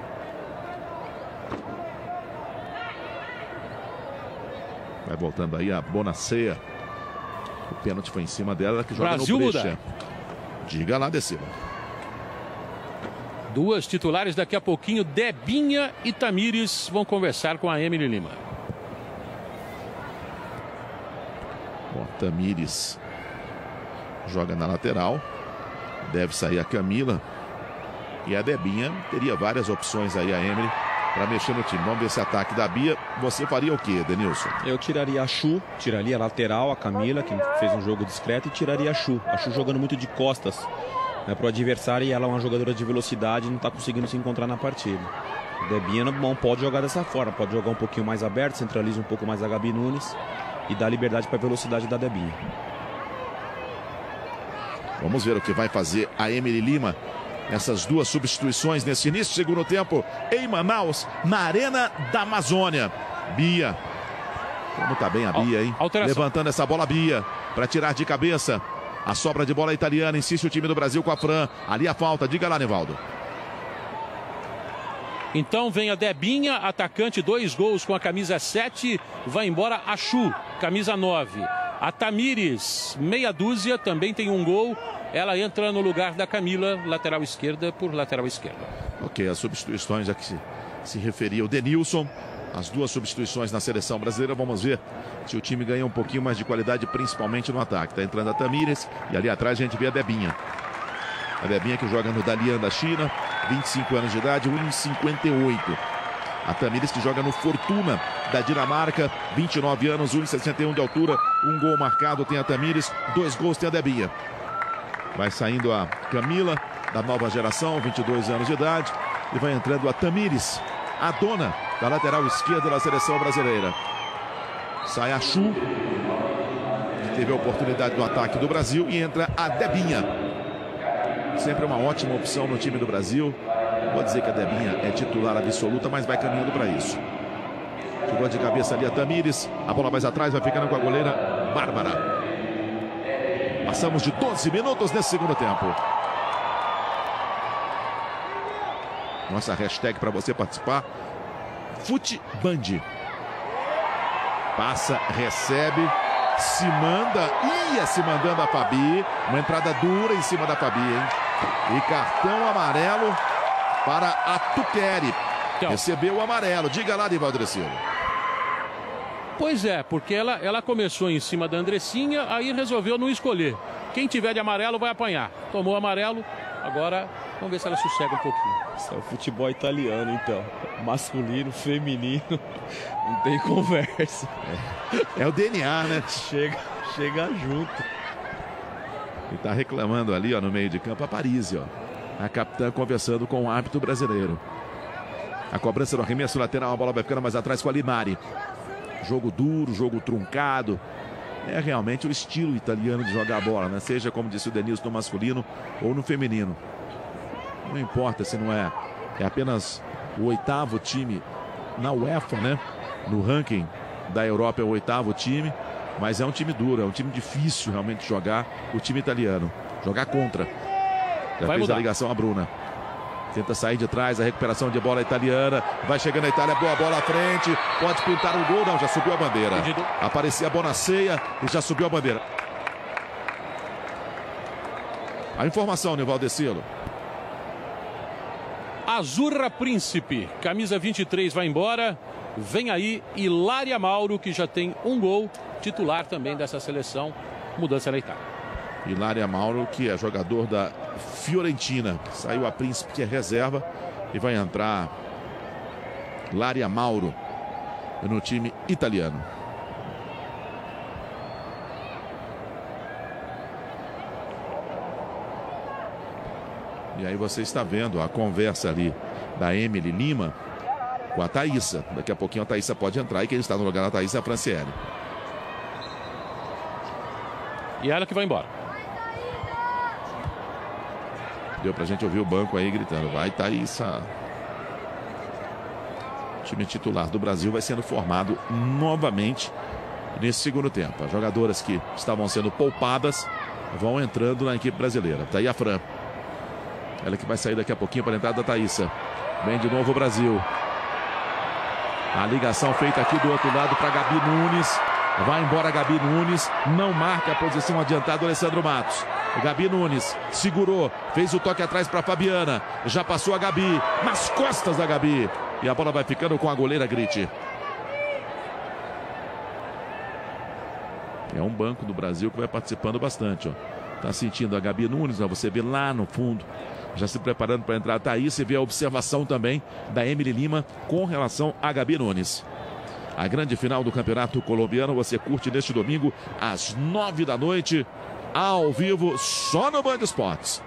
Vai voltando aí a Bonacea. O pênalti foi em cima dela, que joga Brasil no brecha. muda. Diga lá, Decima. Duas titulares daqui a pouquinho. Debinha e Tamires vão conversar com a Emily Lima. Bom, Tamires joga na lateral. Deve sair a Camila. E a Debinha teria várias opções aí, a Emily, para mexer no time. Vamos ver esse ataque da Bia. Você faria o quê, Denilson? Eu tiraria a Chu, tiraria a lateral, a Camila, que fez um jogo discreto, e tiraria a Chu. A Chu jogando muito de costas, né, para o adversário, e ela é uma jogadora de velocidade e não está conseguindo se encontrar na partida. A Debinha não pode jogar dessa forma, pode jogar um pouquinho mais aberto, centraliza um pouco mais a Gabi Nunes e dá liberdade para a velocidade da Debinha. Vamos ver o que vai fazer a Emily Lima. Essas duas substituições nesse início do segundo tempo em Manaus, na Arena da Amazônia. Bia. Como tá bem a Bia, hein? Alteração. Levantando essa bola, Bia, para tirar de cabeça. A sobra de bola italiana, insiste o time do Brasil com a Fran. Ali a falta, diga lá, Nevaldo. Então vem a Debinha, atacante, 2 gols com a camisa 7. Vai embora a Chu, camisa 9. A Tamires, meia dúzia, também tem 1 gol. Ela entra no lugar da Camila, lateral esquerda por lateral esquerda. Ok, as substituições, já que se referia o Denilson. As duas substituições na seleção brasileira. Vamos ver se o time ganha um pouquinho mais de qualidade, principalmente no ataque. Está entrando a Tamires e ali atrás a gente vê a Debinha. A Debinha que joga no Dalian da China, 25 anos de idade, 1,58. A Tamires que joga no Fortuna da Dinamarca, 29 anos, 1,61 de altura, 1 gol marcado tem a Tamires, 2 gols tem a Debinha. Vai saindo a Camila, da nova geração, 22 anos de idade. E vai entrando a Tamires, a dona da lateral esquerda da seleção brasileira. Sai a Chu, que teve a oportunidade do ataque do Brasil. E entra a Debinha. Sempre uma ótima opção no time do Brasil. Não vou dizer que a Debinha é titular absoluta, mas vai caminhando para isso. Jogou de cabeça ali a Tamires. A bola mais atrás, vai ficando com a goleira Bárbara. Passamos de 12 minutos nesse segundo tempo. Nossa hashtag para você participar: FuteBand. Passa, recebe, se manda. Ia se mandando a Fabi. Uma entrada dura em cima da Fabi, hein? E cartão amarelo para a Tuqueri. Recebeu o amarelo. Diga lá, Nivaldo Silva. Pois é, porque ela começou em cima da Andressinha, aí resolveu não escolher. Quem tiver de amarelo vai apanhar. Tomou amarelo, agora vamos ver se ela sossega um pouquinho. Isso é o futebol italiano, então. Masculino, feminino, não tem conversa. É o DNA, né? Chega junto. E tá reclamando ali, ó, no meio de campo, a Paris, ó. A capitã conversando com o árbitro brasileiro. A cobrança do arremesso lateral, a bola vai ficando mais atrás com a Limari. Jogo duro, jogo truncado. É realmente o estilo italiano de jogar a bola, né? Seja, como disse o Denilson, no masculino ou no feminino. Não importa se não é. É apenas o 8º time na UEFA, né? No ranking da Europa é o 8º time. Mas é um time duro, é um time difícil realmente de jogar. O time italiano. Jogar contra. Já vai fez mudar a ligação a Bruna. Tenta sair de trás, a recuperação de bola italiana. Vai chegando a Itália, boa bola à frente. Pode pintar um gol, não, já subiu a bandeira. Aparecia a Bonaceia e já subiu a bandeira. A informação, Nivaldo Silva. Azurra Príncipe, camisa 23 vai embora. Vem aí Hilária Mauro, que já tem um gol, titular também dessa seleção. Mudança na Itália. Hilária Mauro, que é jogador da Fiorentina. Saiu a Príncipe, que é reserva. E vai entrar Hilária Mauro no time italiano. E aí você está vendo a conversa ali da Emily Lima com a Thaísa. Daqui a pouquinho a Thaísa pode entrar. E quem está no lugar da Thaísa é a Franciele. E ela que vai embora. Deu pra gente ouvir o banco aí gritando: vai, Thaísa. O time titular do Brasil vai sendo formado novamente nesse segundo tempo. As jogadoras que estavam sendo poupadas vão entrando na equipe brasileira. Tá aí a Fran. Ela que vai sair daqui a pouquinho para a entrada da Thaísa. Vem de novo o Brasil. A ligação feita aqui do outro lado para Gabi Nunes. Vai embora Gabi Nunes. Não marca a posição adiantada do Alessandro Matos. Gabi Nunes segurou, fez o toque atrás para Fabiana. Já passou a Gabi, nas costas da Gabi. E a bola vai ficando com a goleira Grite. É um banco do Brasil que vai participando bastante, ó. Tá sentindo a Gabi Nunes, ó, você vê lá no fundo. Já se preparando para entrar a Thaís. Você vê a observação também da Emily Lima com relação a Gabi Nunes. A grande final do Campeonato Colombiano você curte neste domingo às 9 da noite. Ao vivo, só no Band Esportes.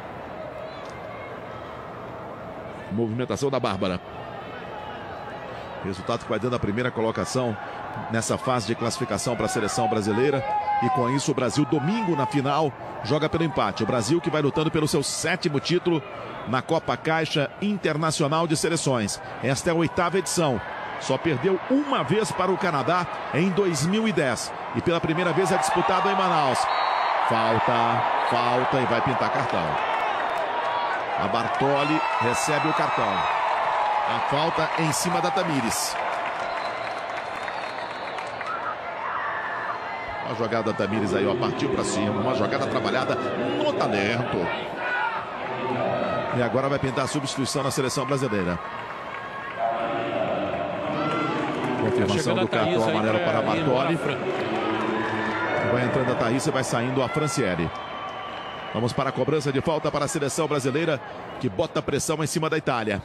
Movimentação da Bárbara. Resultado que vai dando a primeira colocação nessa fase de classificação para a seleção brasileira. E com isso o Brasil, domingo na final, joga pelo empate. O Brasil que vai lutando pelo seu 7º título na Copa Caixa Internacional de Seleções. Esta é a 8ª edição. Só perdeu uma vez para o Canadá em 2010. E pela primeira vez é disputado em Manaus. Falta e vai pintar cartão. A Bartoli recebe o cartão. A falta em cima da Tamires. Uma jogada da Tamires aí, ó, partiu para cima. Uma jogada trabalhada no talento. E agora vai pintar a substituição na seleção brasileira. Confirmação do cartão amarelo para a Bartoli. Vai entrando a Thaís e vai saindo a Franciele. Vamos para a cobrança de falta para a seleção brasileira, que bota pressão em cima da Itália.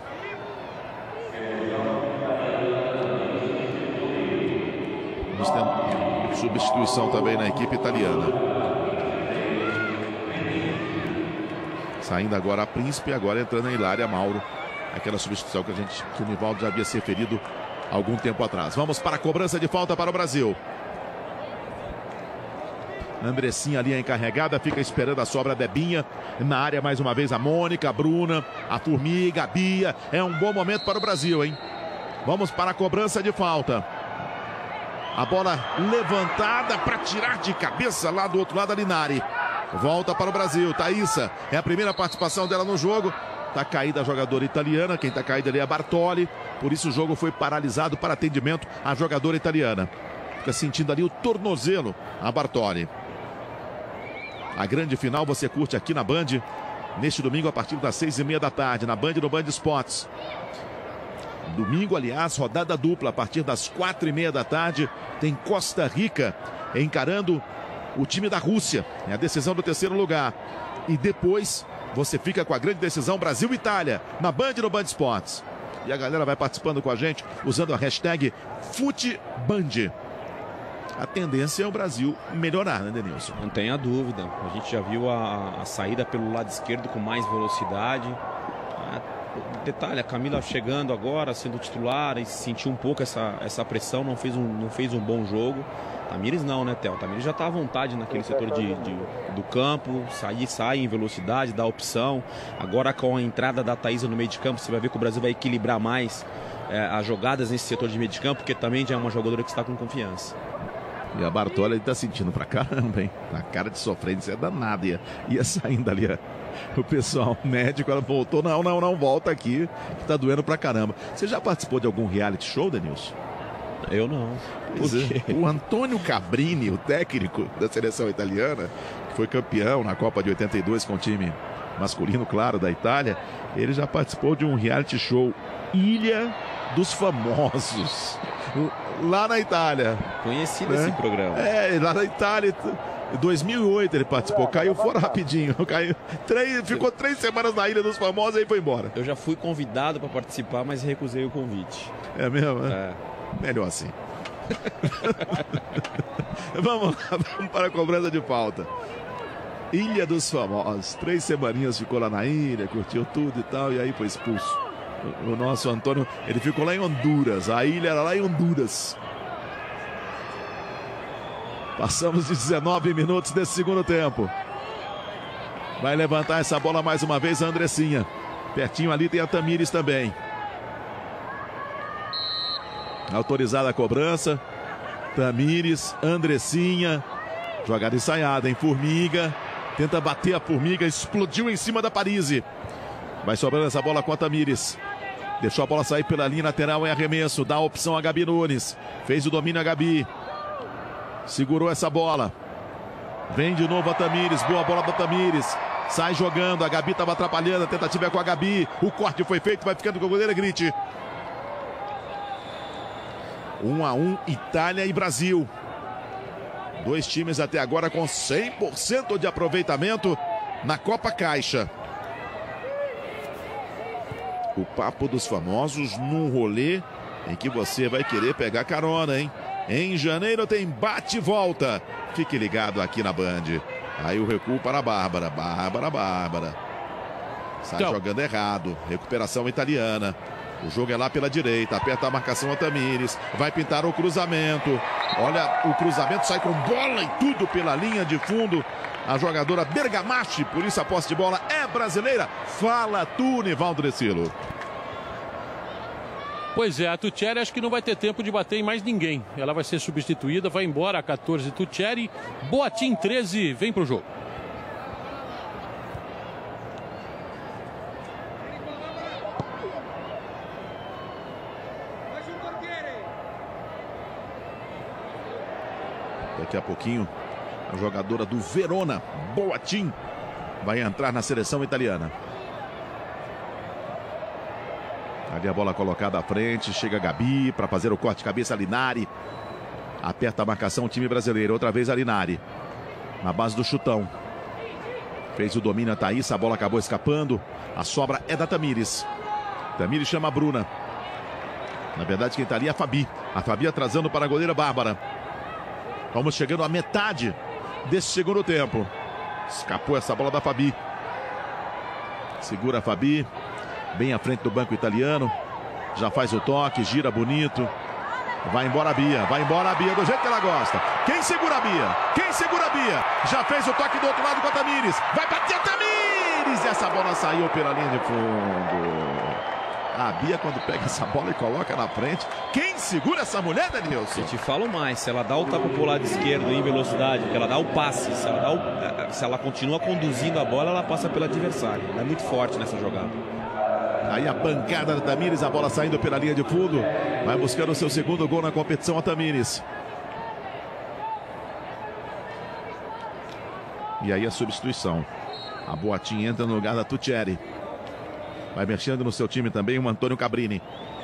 Nós temos substituição também na equipe italiana. Saindo agora a Príncipe, agora entrando a Hilária Mauro. Aquela substituição que o Nivaldo já havia se referido há algum tempo atrás. Vamos para a cobrança de falta para o Brasil. Andressinha ali a encarregada, fica esperando a sobra Debinha. Na área mais uma vez a Mônica, a Bruna, a Formiga, a Bia. É um bom momento para o Brasil, hein? Vamos para a cobrança de falta. A bola levantada para tirar de cabeça lá do outro lado a Linari. Volta para o Brasil. Thaísa é a primeira participação dela no jogo. Está caída a jogadora italiana. Quem está caída ali é a Bartoli. Por isso o jogo foi paralisado para atendimento à jogadora italiana. Fica sentindo ali o tornozelo a Bartoli. A grande final você curte aqui na Band. Neste domingo a partir das 6h30 da tarde. Na Band, no Band Esportes. Domingo, aliás, rodada dupla. A partir das 4h30 da tarde tem Costa Rica encarando o time da Rússia. É a decisão do terceiro lugar. E depois você fica com a grande decisão Brasil-Itália na Band e no Band Esportes. E a galera vai participando com a gente usando a hashtag FuteBand. A tendência é o Brasil melhorar, né, Denilson? Não tenha dúvida. A gente já viu a saída pelo lado esquerdo com mais velocidade. Detalhe, a Camila chegando agora, sendo titular, e sentiu um pouco essa pressão, não fez um bom jogo. Tamires não, né, Theo? Tamires já está à vontade naquele setor do campo, sai em velocidade, dá opção. Agora com a entrada da Thaísa no meio de campo, você vai ver que o Brasil vai equilibrar mais as jogadas nesse setor de meio de campo, porque também já é uma jogadora que está com confiança. E a Bartoli está sentindo pra caramba, hein? A cara de sofrência é danada. Ia saindo ali, o pessoal médico, ela voltou. Não, volta aqui, que tá doendo pra caramba. Você já participou de algum reality show, Denilson? Eu não. O Antônio Cabrini, o técnico da seleção italiana, que foi campeão na Copa de 82 com o time masculino, claro, da Itália, ele já participou de um reality show Ilha dos Famosos, lá na Itália. Conhecido esse programa. Lá na Itália. Em 2008 ele participou, caiu fora rapidinho. Ficou 3 semanas na Ilha dos Famosos e aí foi embora. Eu já fui convidado para participar, mas recusei o convite. É mesmo? Melhor assim. Vamos lá, vamos para a cobrança de falta. Ilha dos Famosos. 3 semaninhas ficou lá na ilha, curtiu tudo e tal, e aí foi expulso. O nosso Antônio, ele ficou lá em Honduras. A ilha era lá em Honduras. Passamos de 19 minutos desse segundo tempo. Vai levantar essa bola mais uma vez a Andressinha. Pertinho ali tem a Tamires também. Autorizada a cobrança. Tamires, Andressinha. Jogada ensaiada, hein? Formiga. Tenta bater a Formiga. Explodiu em cima da Parisi. Vai sobrando essa bola com a Tamires. Deixou a bola sair pela linha lateral em arremesso. Dá a opção a Gabi Nunes. Fez o domínio a Gabi. Segurou essa bola. Vem de novo a Tamires. Boa bola da Tamires. Sai jogando. A Gabi estava atrapalhando. A tentativa é com a Gabi. O corte foi feito. Vai ficando com o goleiro Grite. 1-1 Itália e Brasil. 2 times até agora com 100% de aproveitamento na Copa Caixa. O papo dos famosos num rolê em que você vai querer pegar carona, hein? Em janeiro tem bate e volta. Fique ligado aqui na Band. Aí o recuo para a Bárbara. Bárbara. Sai jogando errado. Recuperação italiana. O jogo é lá pela direita. Aperta a marcação a Tamires. Vai pintar o cruzamento. Olha, o cruzamento sai com bola e tudo pela linha de fundo. A jogadora Bergamaschi, por isso a posse de bola é brasileira. Fala tu, Nivaldo Dressilo. Pois é, a Tuccieri acho que não vai ter tempo de bater em mais ninguém. Ela vai ser substituída, vai embora a 14 Tuccieri. Boatim 13, vem pro jogo. Daqui a pouquinho, a jogadora do Verona, Boatim, vai entrar na seleção italiana. Ali a bola colocada à frente, chega a Gabi para fazer o corte de cabeça, a Linari. Aperta a marcação o time brasileiro, outra vez a Linari. Na base do chutão. Fez o domínio a Thaísa, a bola acabou escapando. A sobra é da Tamires. Tamires chama a Bruna. Na verdade quem está ali é a Fabi. A Fabi atrasando para a goleira Bárbara. Vamos chegando à metade desse segundo tempo. Escapou essa bola da Fabi. Segura a Fabi. Bem à frente do banco italiano. Já faz o toque, gira bonito. Vai embora a Bia, do jeito que ela gosta. Quem segura a Bia? Quem segura a Bia? Já fez o toque do outro lado com a Tamires. Vai bater a Tamires! E essa bola saiu pela linha de fundo. A Bia, quando pega essa bola e coloca na frente, quem segura essa mulher, Denilson? Eu te falo mais, se ela dá o tapa pro lado esquerdo em velocidade, que ela dá o passe, se ela continua conduzindo a bola, ela passa pelo adversário. Ela é muito forte nessa jogada. Aí a pancada da Tamires, a bola saindo pela linha de fundo. Vai buscando o seu segundo gol na competição, a Tamires. E aí a substituição. A Boatin entra no lugar da Tuccieri. Vai mexendo no seu time também o Antônio Cabrini.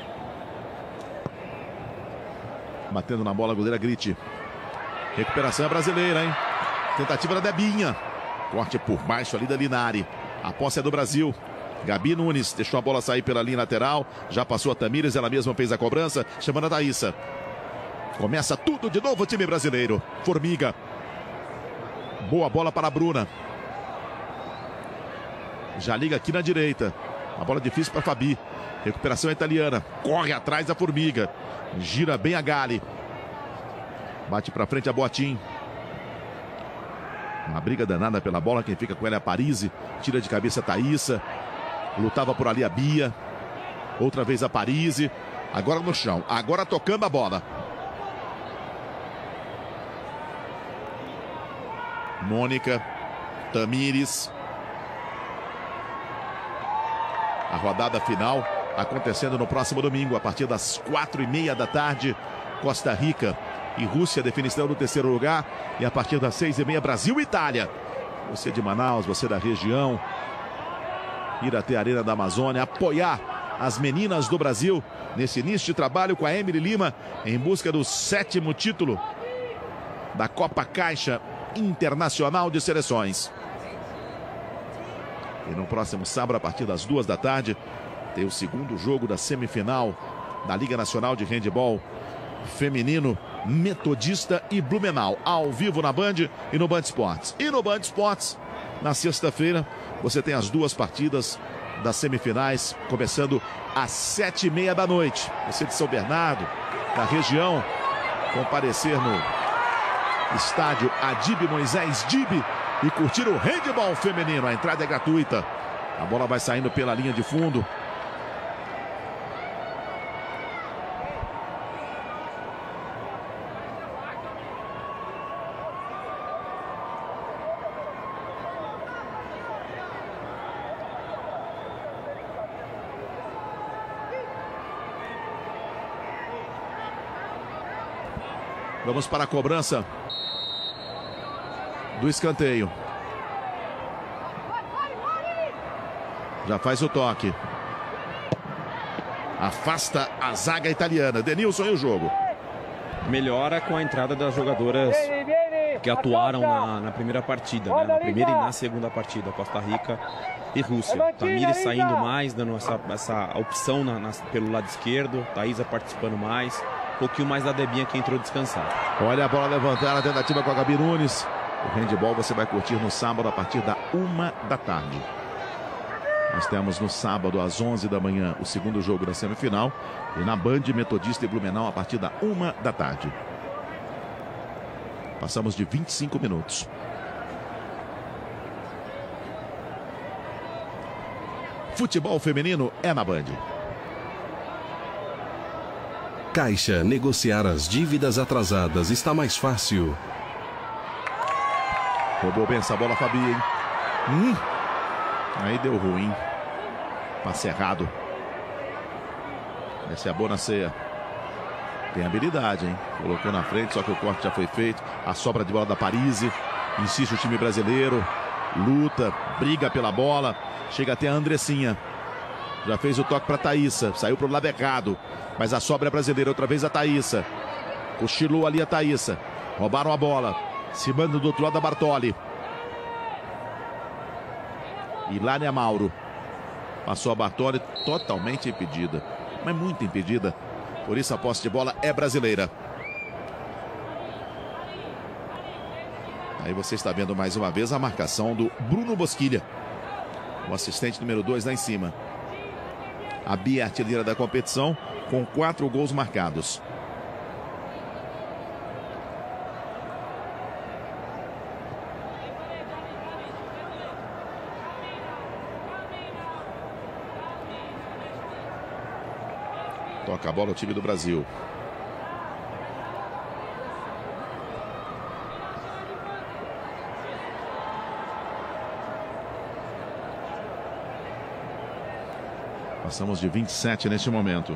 Batendo na bola a goleira Gritti. Recuperação é brasileira, hein? Tentativa da Debinha. Corte por baixo ali da Linari. A posse é do Brasil. Gabi Nunes deixou a bola sair pela linha lateral. Já passou a Tamires, ela mesma fez a cobrança. Chamando a Thaísa. Começa tudo de novo o time brasileiro. Formiga. Boa bola para a Bruna. Já liga aqui na direita. A bola difícil para Fabi. Recuperação italiana. Corre atrás a Formiga. Gira bem a Gali. Bate para frente a Boatin. Uma briga danada pela bola. Quem fica com ela é a Parisi. Tira de cabeça a Thaísa. Lutava por ali a Bia. Outra vez a Parisi. Agora no chão. Agora tocando a bola. Mônica. Tamires. A rodada final acontecendo no próximo domingo, a partir das 4h30 da tarde. Costa Rica e Rússia, definição do terceiro lugar. E a partir das 6h30, Brasil e Itália. Você de Manaus, você da região, ir até a Arena da Amazônia, apoiar as meninas do Brasil nesse início de trabalho com a Emily Lima, em busca do 7º título da Copa Caixa Internacional de Seleções. E no próximo sábado, a partir das 2 da tarde, tem o segundo jogo da semifinal da Liga Nacional de Handebol Feminino, Metodista e Blumenau, ao vivo na Band e no Band Esportes. E no Band Esportes, na sexta-feira, você tem as 2 partidas das semifinais, começando às 7h30 da noite. Você de São Bernardo, da região, comparecer no estádio Adib Moisés Dib e curtir o handebol feminino. A entrada é gratuita. A bola vai saindo pela linha de fundo. Vamos para a cobrança do escanteio. Já faz o toque. Afasta a zaga italiana. Denilson, e o jogo? Melhora com a entrada das jogadoras que atuaram na primeira partida, né? Na primeira e na segunda partida, Costa Rica e Rússia. Tamires saindo mais, dando essa opção pelo lado esquerdo. Thaísa participando mais. Um pouquinho mais da Debinha, que entrou descansado. Olha a bola levantada, a tentativa com a Gabi Nunes. O handebol você vai curtir no sábado a partir da 1 da tarde. Nós temos no sábado às 11 da manhã o segundo jogo da semifinal. E na Band, Metodista e Blumenau a partir da 1 da tarde. Passamos de 25 minutos. Futebol feminino é na Band. Caixa, negociar as dívidas atrasadas está mais fácil. Roubou bem essa bola, Fabi, hein? Aí deu ruim. Passe errado. Essa é a Bonaceia. Tem habilidade, hein? Colocou na frente, só que o corte já foi feito. A sobra de bola da Parisi. Insiste o time brasileiro. Luta, briga pela bola. Chega até a Andressinha. Já fez o toque para a Thaísa. Saiu para o lado errado. Mas a sobra é brasileira. Outra vez a Thaísa. Cochilou ali a Thaísa. Roubaram a bola. Se manda do outro lado a Bartoli. Ilânia Mauro. Passou a Bartoli totalmente impedida. Mas muito impedida. Por isso a posse de bola é brasileira. Aí você está vendo mais uma vez a marcação do Bruno Bosquilha. O assistente número 2 lá em cima. A Bia, artilheira da competição, com 4 gols marcados. Toca a bola o time do Brasil. Passamos de 27 neste momento.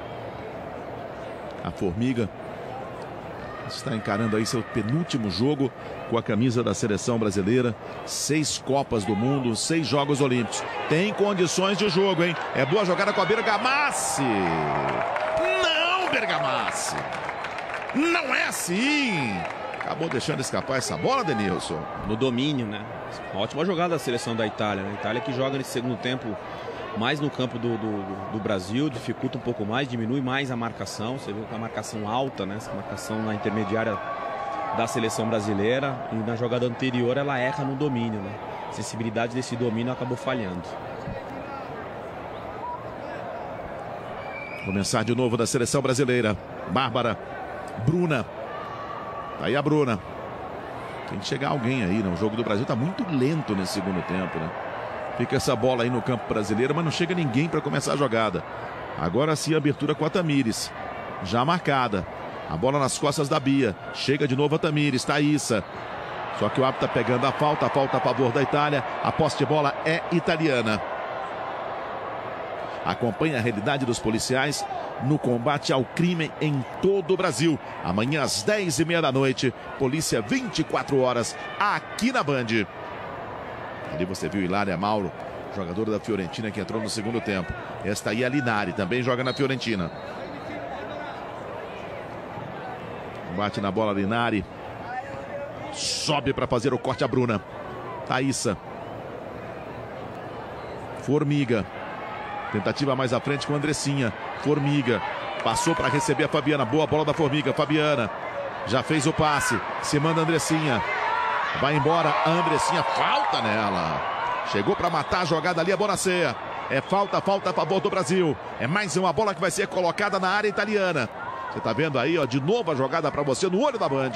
A Formiga está encarando aí seu penúltimo jogo com a camisa da seleção brasileira. 6 Copas do Mundo, 6 Jogos Olímpicos. Tem condições de jogo, hein? É boa jogada com a Bergamassi. Não, Bergamassi. Não é assim. Acabou deixando escapar essa bola, Denilson. No domínio, né? Uma ótima jogada da seleção da Itália, né? A Itália que joga nesse segundo tempo mais no campo do Brasil, dificulta um pouco mais, diminui mais a marcação. Você viu que a marcação alta, né? Essa marcação na intermediária da seleção brasileira, e na jogada anterior ela erra no domínio, né? A sensibilidade desse domínio acabou falhando. Começar de novo da seleção brasileira. Bárbara, Bruna. Tá aí a Bruna. Tem que chegar alguém aí, né? O jogo do Brasil está muito lento nesse segundo tempo, né? Fica essa bola aí no campo brasileiro, mas não chega ninguém para começar a jogada. Agora sim a abertura com a Tamires. Já marcada. A bola nas costas da Bia. Chega de novo a Tamires, Thaísa. Só que o árbitro está pegando a falta a favor da Itália. A posse de bola é italiana. Acompanhe a realidade dos policiais no combate ao crime em todo o Brasil. Amanhã às 10h30 da noite, Polícia 24 horas, aqui na Band. Ali você viu Hilária Mauro, jogadora da Fiorentina que entrou no segundo tempo. Esta aí é a Linari, também joga na Fiorentina. Bate na bola Linari. Sobe para fazer o corte a Bruna. Thaísa. Formiga. Tentativa mais à frente com a Andressinha. Formiga. Passou para receber a Fabiana. Boa bola da Formiga. Fabiana. Já fez o passe. Se manda a Andressinha. Vai embora a Andressinha. Falta nela. Chegou para matar a jogada ali a Bonacea. É falta a favor do Brasil. É mais uma bola que vai ser colocada na área italiana. Você tá vendo aí, ó, de novo a jogada para você no olho da Band.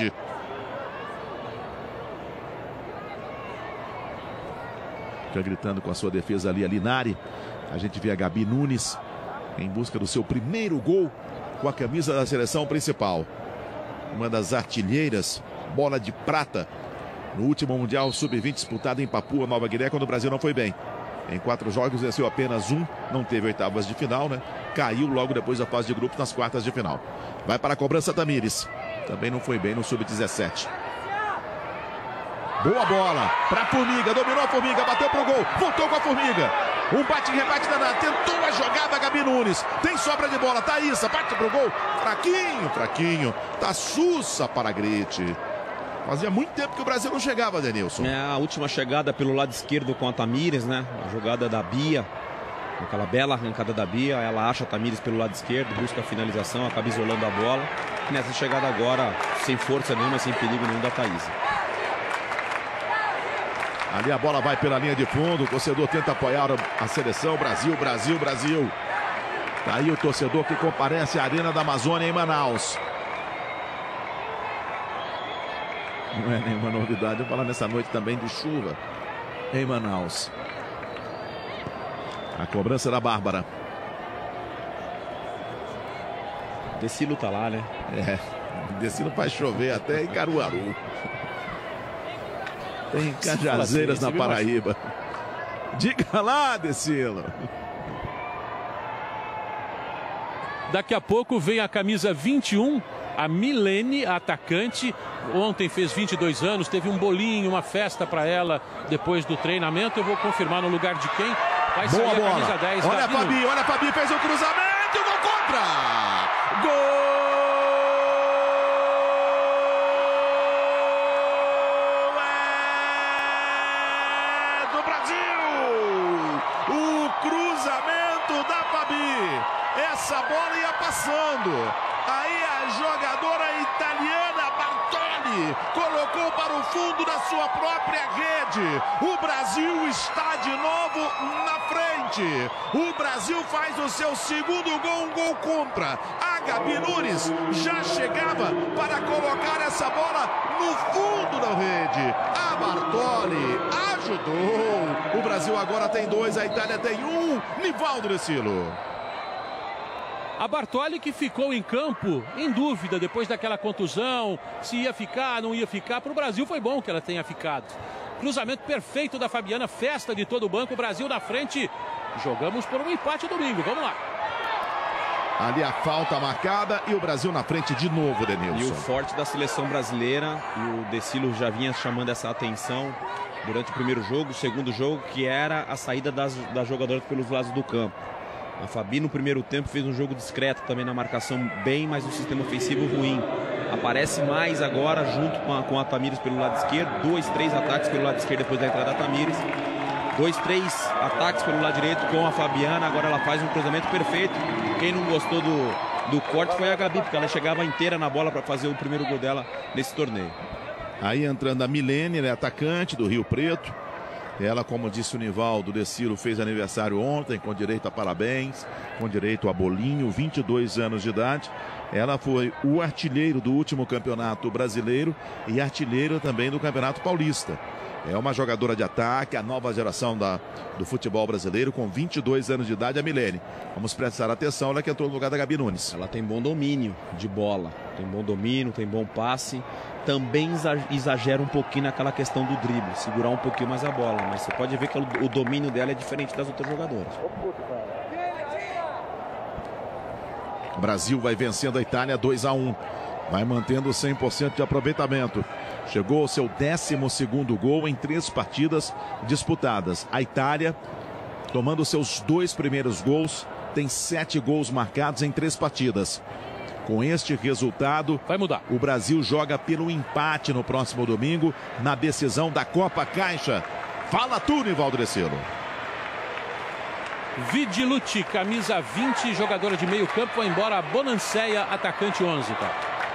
Fica gritando com a sua defesa ali a Linari. A gente vê a Gabi Nunes em busca do seu primeiro gol com a camisa da seleção principal. Uma das artilheiras, bola de prata no último Mundial Sub-20 disputado em Papua Nova Guiné, quando o Brasil não foi bem. Em 4 jogos venceu apenas 1, não teve oitavas de final, né? Caiu logo depois da fase de grupos nas quartas de final. Vai para a cobrança Tamires. Também não foi bem no Sub-17. Boa bola para a Formiga, dominou a Formiga, bateu pro gol, voltou com a Formiga. Um bate e rebate danado, tentou a jogada Gabi Nunes. Tem sobra de bola, Thaísa, bate pro gol. Fraquinho. Tá sussa para a Grete. Fazia muito tempo que o Brasil não chegava, Denilson. É a última chegada pelo lado esquerdo com a Tamires, né? A jogada da Bia. Aquela bela arrancada da Bia. Ela acha a Tamires pelo lado esquerdo, busca a finalização, acaba isolando a bola. E nessa chegada agora, sem força nenhuma, sem perigo nenhum da Thaísa. Ali a bola vai pela linha de fundo. O torcedor tenta apoiar a seleção. Brasil. Tá aí o torcedor que comparece à Arena da Amazônia em Manaus. Não é nenhuma novidade. Vou falar nessa noite também de chuva em Manaus. A cobrança da Bárbara. Decilo tá lá, né? É, Decilo faz chover até em Caruaru. Tem Cajazeiras na Paraíba. Diga lá, Decilo. Daqui a pouco vem a camisa 21, a Milene, a atacante. Ontem fez 22 anos, teve um bolinho, uma festa para ela depois do treinamento. Eu vou confirmar no lugar de quem vai sair a camisa 10. Olha a Fabi, fez o cruzamento, gol contra! Gol! Essa bola ia passando. Aí a jogadora italiana Bartoli colocou para o fundo da sua própria rede. O Brasil está de novo na frente. O Brasil faz o seu segundo gol, um gol contra. A Gabi Nunes já chegava para colocar essa bola no fundo da rede. A Bartoli ajudou. O Brasil agora tem 2, a Itália tem 1. Nivaldo Dressilo. A Bartoli que ficou em campo em dúvida depois daquela contusão, se ia ficar, não ia ficar. Para o Brasil foi bom que ela tenha ficado. Cruzamento perfeito da Fabiana, festa de todo o banco, o Brasil na frente. Jogamos por um empate domingo, vamos lá. Ali a falta marcada e o Brasil na frente de novo, Denilson. E o forte da seleção brasileira, e o Decilo já vinha chamando essa atenção durante o primeiro jogo, o segundo jogo, que era a saída das jogadoras pelos lados do campo. A Fabi no primeiro tempo fez um jogo discreto também na marcação bem, mas um sistema ofensivo ruim. Aparece mais agora junto com a Tamires pelo lado esquerdo. 2, 3 ataques pelo lado esquerdo depois da entrada da Tamires. 2, 3 ataques pelo lado direito com a Fabiana. Agora ela faz um cruzamento perfeito. Quem não gostou do corte foi a Gabi, porque ela chegava inteira na bola para fazer o primeiro gol dela nesse torneio. Aí entrando a Milene, né, atacante do Rio Preto. Ela, como disse o Nivaldo Dressilo, fez aniversário ontem, com direito a parabéns, com direito a bolinho, 22 anos de idade. Ela foi o artilheiro do último campeonato brasileiro e artilheiro também do Campeonato Paulista. É uma jogadora de ataque, a nova geração do futebol brasileiro, com 22 anos de idade, a Milene. Vamos prestar atenção, ela que entrou no lugar da Gabi Nunes. Ela tem bom domínio de bola, tem bom domínio, tem bom passe. Também exagera um pouquinho naquela questão do drible, segurar um pouquinho mais a bola. Mas você pode ver que o domínio dela é diferente das outras jogadoras. O Brasil vai vencendo a Itália 2-1. Vai mantendo 100% de aproveitamento. Chegou ao seu 12º gol em 3 partidas disputadas. A Itália, tomando seus 2 primeiros gols, tem 7 gols marcados em 3 partidas. Com este resultado, vai mudar. O Brasil joga pelo empate no próximo domingo, na decisão da Copa Caixa. Fala tu, Nivaldo Dressilo. Vidilucci, camisa 20, jogadora de meio campo, vai embora. Bonanceia, atacante 11, tá?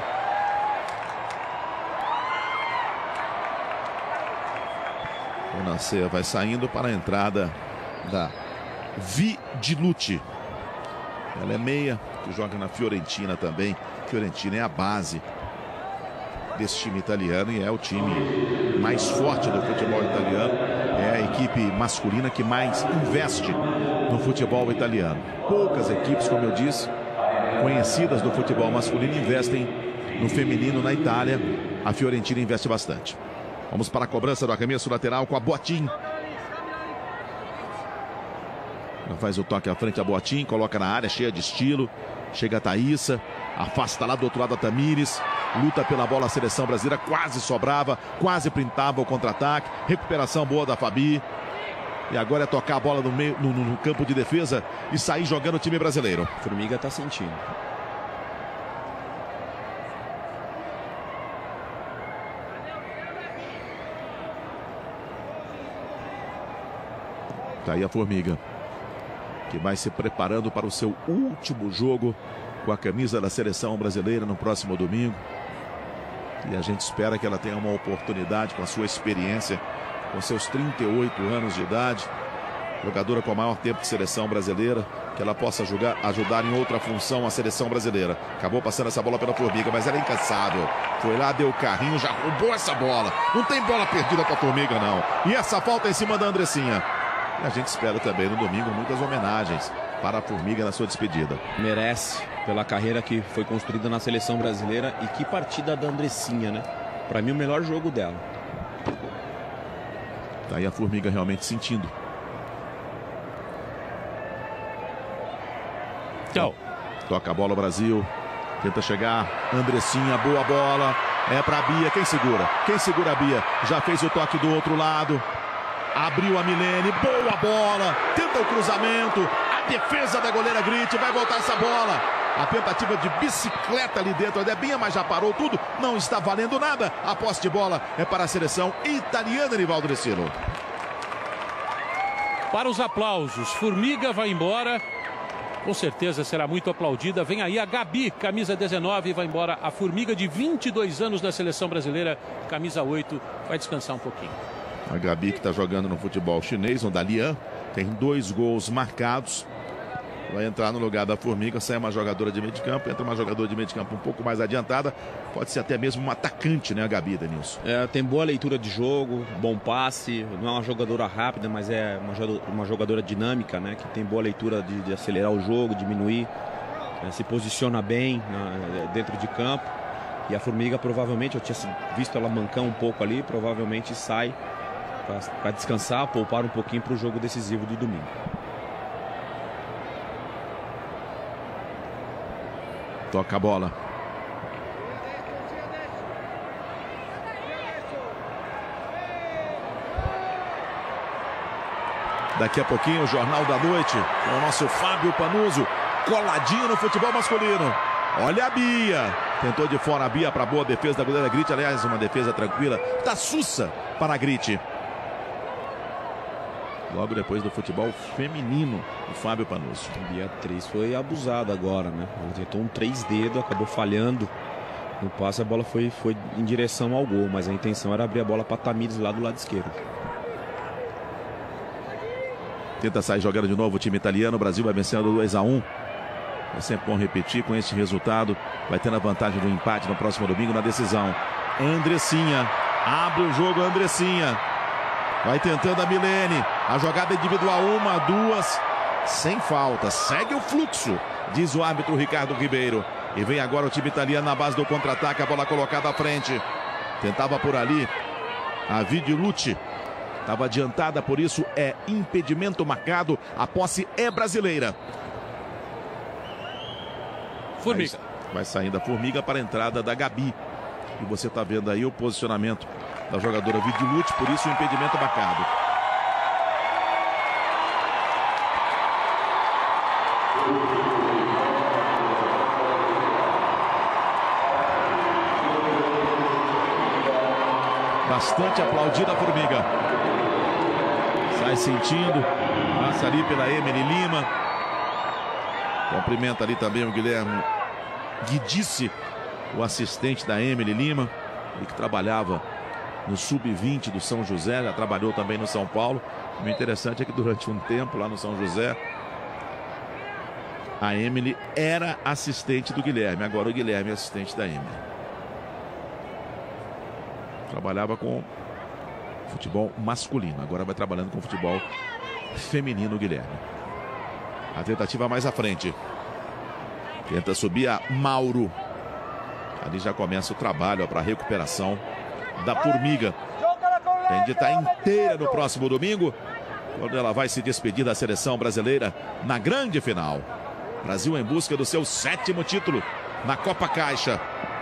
Bonanceia vai saindo para a entrada da Vidilucci. Ela é meia, que joga na Fiorentina também. Fiorentina é a base desse time italiano e é o time mais forte do futebol italiano. É a equipe masculina que mais investe no futebol italiano. Poucas equipes, como eu disse, conhecidas do futebol masculino investem no feminino na Itália. A Fiorentina investe bastante. Vamos para a cobrança do arremesso lateral com a Boatin. Ela faz o toque à frente a Boatin, coloca na área, cheia de estilo. Chega a Thaísa, afasta lá do outro lado a Tamires. Luta pela bola a seleção brasileira, quase sobrava, quase printava o contra-ataque. Recuperação boa da Fabi. E agora é tocar a bola no meio, no campo de defesa e sair jogando o time brasileiro. Formiga está sentindo. Tá aí a Formiga, que vai se preparando para o seu último jogo com a camisa da seleção brasileira no próximo domingo. E a gente espera que ela tenha uma oportunidade com a sua experiência, com seus 38 anos de idade, jogadora com o maior tempo de seleção brasileira, que ela possa ajudar em outra função a seleção brasileira. Acabou passando essa bola pela Formiga, mas ela é incansável. Foi lá, deu o carrinho, já roubou essa bola. Não tem bola perdida para a Formiga, não. E essa falta em cima da Andressinha. E a gente espera também no domingo muitas homenagens para a Formiga na sua despedida. Merece, pela carreira que foi construída na seleção brasileira. E que partida da Andressinha, né? Para mim, o melhor jogo dela. Tá aí a Formiga realmente sentindo. Tchau. Toca a bola o Brasil. Tenta chegar. Andressinha, boa bola. É para a Bia. Quem segura? Quem segura a Bia? Já fez o toque do outro lado. Abriu a Milene, boa bola, tenta o cruzamento, a defesa da goleira Gritti, vai voltar essa bola. A tentativa de bicicleta ali dentro, a Debinha, mas já parou tudo, não está valendo nada. A posse de bola é para a seleção italiana, Nivaldo Dressilo. Para os aplausos, Formiga vai embora. Com certeza será muito aplaudida. Vem aí a Gabi, camisa 19, vai embora a Formiga de 22 anos da seleção brasileira, camisa 8, vai descansar um pouquinho. A Gabi que está jogando no futebol chinês, no Dalian, tem 2 gols marcados. Vai entrar no lugar da Formiga, sai uma jogadora de meio de campo, entra uma jogadora de meio de campo um pouco mais adiantada. Pode ser até mesmo uma atacante, né, a Gabi, Denilson? Tem boa leitura de jogo, bom passe, não é uma jogadora rápida, mas é uma jogadora dinâmica, né, que tem boa leitura de acelerar o jogo, diminuir, se posiciona bem dentro de campo. E a Formiga provavelmente, eu tinha visto ela mancar um pouco ali, provavelmente sai para descansar, poupar um pouquinho para o jogo decisivo de domingo. Toca a bola. Daqui a pouquinho o Jornal da Noite com o nosso Fábio Panuzzo, coladinho no futebol masculino. Olha a Bia. Tentou de fora a Bia para boa defesa da goleira Grit. Aliás, uma defesa tranquila da Sussa para a Grit. Logo depois do futebol feminino, o Fábio Panuzzo. A Beatriz foi abusada agora, né? Ela tentou um 3 dedos, acabou falhando. No passe a bola foi em direção ao gol, mas a intenção era abrir a bola para Tamires lá do lado esquerdo. Tenta sair jogando de novo o time italiano. O Brasil vai vencendo 2-1. É sempre bom repetir, com este resultado vai tendo a vantagem do empate no próximo domingo na decisão. Andressinha abre o jogo, Andressinha. Vai tentando a Milene. A jogada individual, 1, 2, sem falta. Segue o fluxo, diz o árbitro Ricardo Ribeiro. E vem agora o time italiano na base do contra-ataque. A bola colocada à frente. Tentava por ali a Vidilucci. Estava adiantada, por isso é impedimento marcado. A posse é brasileira. Formiga. Vai saindo a Formiga para a entrada da Gabi. E você está vendo aí o posicionamento da jogadora Vidilucci, por isso o impedimento marcado. Bastante aplaudida a Formiga. Sai sentindo. Passa ali pela Emily Lima. Cumprimenta ali também o Guilherme Guidice, o assistente da Emily Lima. Ele que trabalhava no Sub-20 do São José, já trabalhou também no São Paulo. O interessante é que durante um tempo lá no São José, a Emily era assistente do Guilherme. Agora o Guilherme é assistente da Emily. Trabalhava com futebol masculino, agora vai trabalhando com futebol feminino o Guilherme. A tentativa mais à frente. Tenta subir a Mauro. Ali já começa o trabalho para a recuperação da Formiga. Tem de estar inteira no próximo domingo, quando ela vai se despedir da seleção brasileira na grande final. Brasil em busca do seu 7º título na Copa Caixa.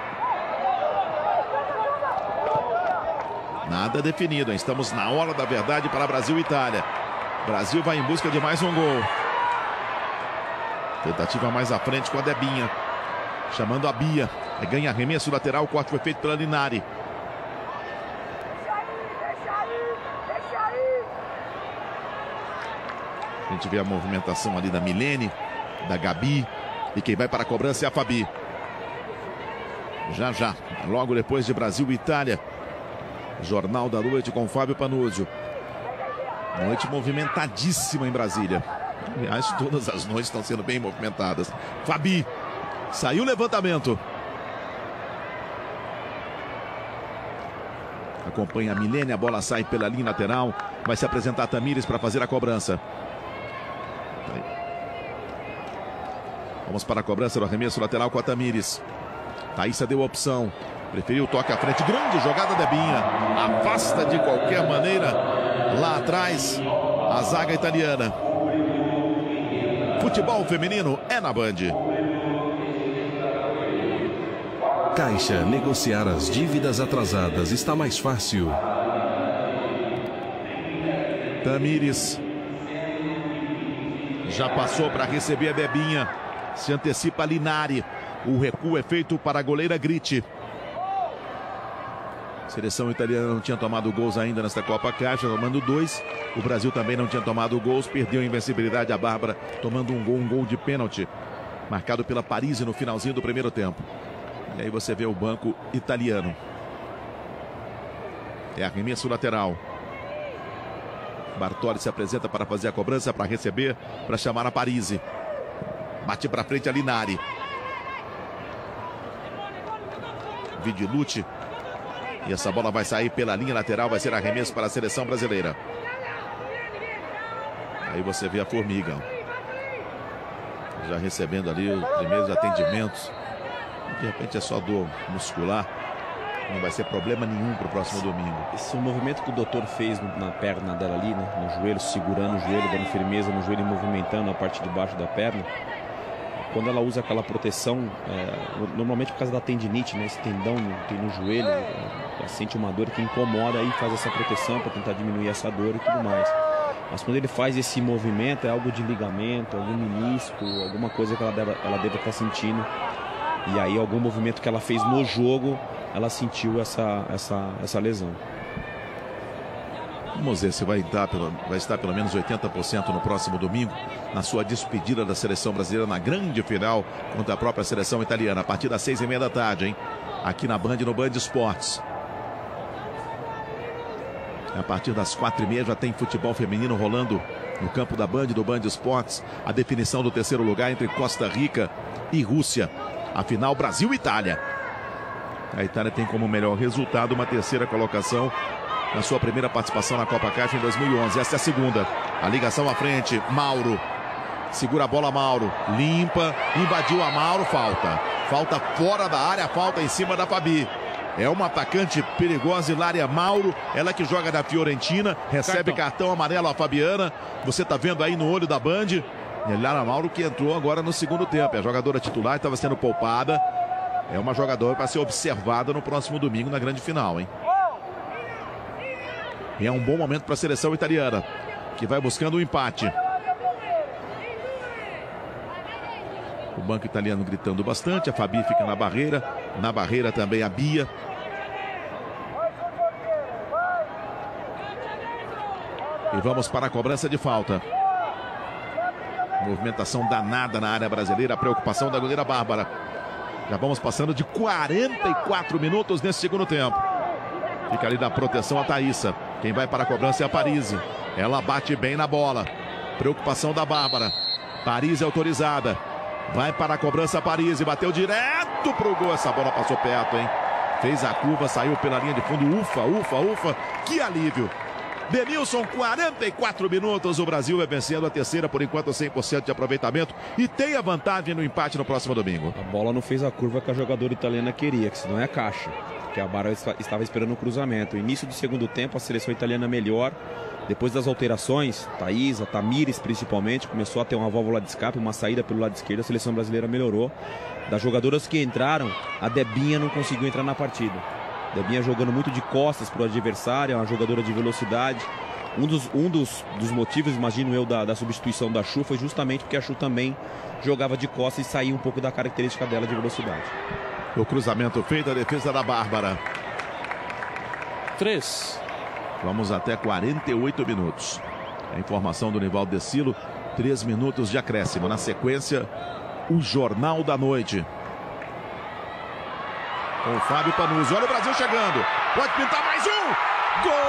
Nada definido, hein? Estamos na hora da verdade para Brasil e Itália. Brasil vai em busca de mais um gol. Tentativa mais à frente com a Debinha. Chamando a Bia. Ganha arremesso lateral, o corte foi feito pela Linari. A gente vê a movimentação ali da Milene, da Gabi. E quem vai para a cobrança é a Fabi. Já, logo depois de Brasil e Itália. Jornal da Noite com Fábio Panuzzo. Noite movimentadíssima em Brasília. Aliás, todas as noites estão sendo bem movimentadas. Fabi. Saiu o levantamento. Acompanha a Milene, a bola sai pela linha lateral. Vai se apresentar a Tamires para fazer a cobrança. Vamos para a cobrança do arremesso lateral com a Tamires. Thaísa deu a opção. Preferiu o toque à frente. Grande jogada da Binha. Afasta de qualquer maneira lá atrás a zaga italiana. Futebol feminino é na Band. Caixa, negociar as dívidas atrasadas está mais fácil. Tamires já passou para receber a Bebinha. Se antecipa a Linari. O recuo é feito para a goleira Grit. Seleção italiana não tinha tomado gols ainda nesta Copa Caixa, tomando 2. O Brasil também não tinha tomado gols, perdeu a invencibilidade a Bárbara, tomando um gol de pênalti, marcado pela Parisi no finalzinho do primeiro tempo. E aí você vê o banco italiano. É arremesso lateral. Bartoli se apresenta para fazer a cobrança, para receber, para chamar a Parisi. Bate para frente a Linari. Vidilucci. E essa bola vai sair pela linha lateral, vai ser arremesso para a seleção brasileira. Aí você vê a Formiga. Já recebendo ali os primeiros atendimentos. De repente é só dor muscular. Não vai ser problema nenhum para o próximo domingo. Esse movimento que o doutor fez na perna dela ali, né? No joelho, segurando o joelho, dando firmeza no joelho e movimentando a parte de baixo da perna. Quando ela usa aquela proteção, normalmente por causa da tendinite, né? Esse tendão tem no joelho, ela sente uma dor que incomoda e faz essa proteção para tentar diminuir essa dor e tudo mais. Mas quando ele faz esse movimento, é algo de ligamento, algum menisco, alguma coisa que ela deve estar sentindo. E aí algum movimento que ela fez no jogo, ela sentiu essa lesão. Vamos ver se vai estar pelo menos 80% no próximo domingo, na sua despedida da seleção brasileira na grande final contra a própria seleção italiana, a partir das 6h30 da tarde, hein? Aqui na Band, no Band Esportes. A partir das 4h30 já tem futebol feminino rolando no campo da Band, do Band Esportes. A definição do terceiro lugar entre Costa Rica e Rússia. A final Brasil e Itália. A Itália tem como melhor resultado uma terceira colocação na sua primeira participação na Copa Caixa em 2011. Essa é a segunda. A ligação à frente. Mauro. Segura a bola, Mauro. Limpa. Invadiu a Mauro. Falta. Falta fora da área. Falta em cima da Fabi. É uma atacante perigosa, Hilária Mauro. Ela que joga da Fiorentina. Recebe cartão amarelo a Fabiana. Você está vendo aí no olho da Band. Hilária Mauro que entrou agora no segundo tempo. É a jogadora titular, estava sendo poupada. É uma jogadora para ser observada no próximo domingo na grande final, hein? E é um bom momento para a seleção italiana, que vai buscando um empate. O banco italiano gritando bastante. A Fabi fica na barreira. Na barreira também a Bia. E vamos para a cobrança de falta. Movimentação danada na área brasileira. A preocupação da goleira Bárbara. Já vamos passando de 44 minutos nesse segundo tempo. Fica ali na proteção a Thaísa. Quem vai para a cobrança é a Parisi. Ela bate bem na bola. Preocupação da Bárbara. Parisi autorizada. Vai para a cobrança a Parisi. Bateu direto pro gol. Essa bola passou perto, hein? Fez a curva, saiu pela linha de fundo. Ufa, ufa, ufa. Que alívio. Denilson, 44 minutos. O Brasil vai vencendo a terceira, por enquanto 100% de aproveitamento. E tem a vantagem no empate no próximo domingo. A bola não fez a curva que a jogadora italiana queria, que senão é a caixa. Que a Bárbara estava esperando o cruzamento. Início do segundo tempo, a seleção italiana melhor. Depois das alterações, Thaísa, Tamires principalmente, começou a ter uma válvula de escape, uma saída pelo lado esquerdo. A seleção brasileira melhorou. Das jogadoras que entraram, a Debinha não conseguiu entrar na partida. Debinha jogando muito de costas para o adversário, é uma jogadora de velocidade. Um dos motivos, imagino eu, da substituição da Chu foi justamente porque a Chu também jogava de costas e saía um pouco da característica dela de velocidade. O cruzamento feito, a defesa da Bárbara. 3. Vamos até 48 minutos. A informação do Nivaldo Decilo, 3 minutos de acréscimo. Na sequência, o Jornal da Noite. Com o Fábio Panuzzi. Olha o Brasil chegando. Pode pintar mais um. Gol!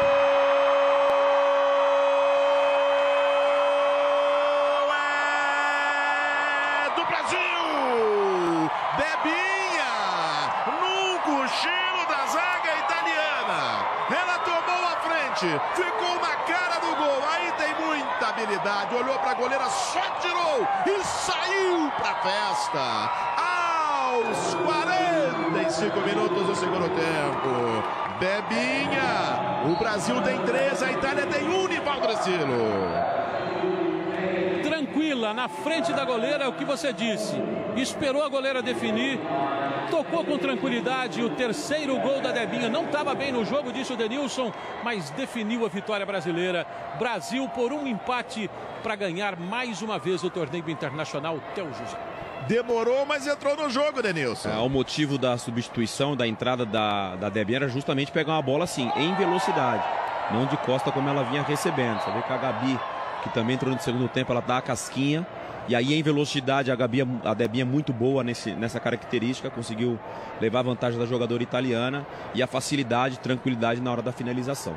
É do Brasil! Debinha! Num cochilo da zaga italiana. Ela tomou a frente. Ficou na cara do gol. Aí tem muita habilidade. Olhou para a goleira, só tirou e saiu para a festa. Aos 45 minutos do segundo tempo. Debinha. O Brasil tem 3, a Itália tem 1, Nivaldo Decilo. Tranquila, na frente da goleira, o que você disse. Esperou a goleira definir. Tocou com tranquilidade. O terceiro gol da Debinha. Não estava bem no jogo, disse o Denilson, mas definiu a vitória brasileira. Brasil por um empate para ganhar mais uma vez o torneio internacional. Theo José. Demorou, mas entrou no jogo, Denilson. O motivo da substituição, da entrada da Debinha era justamente pegar uma bola assim, em velocidade. Não de costa como ela vinha recebendo. Você vê que a Gabi, que também entrou no segundo tempo, ela dá a casquinha. E aí em velocidade a Debinha é muito boa nessa característica. Conseguiu levar a vantagem da jogadora italiana. E a facilidade, tranquilidade na hora da finalização.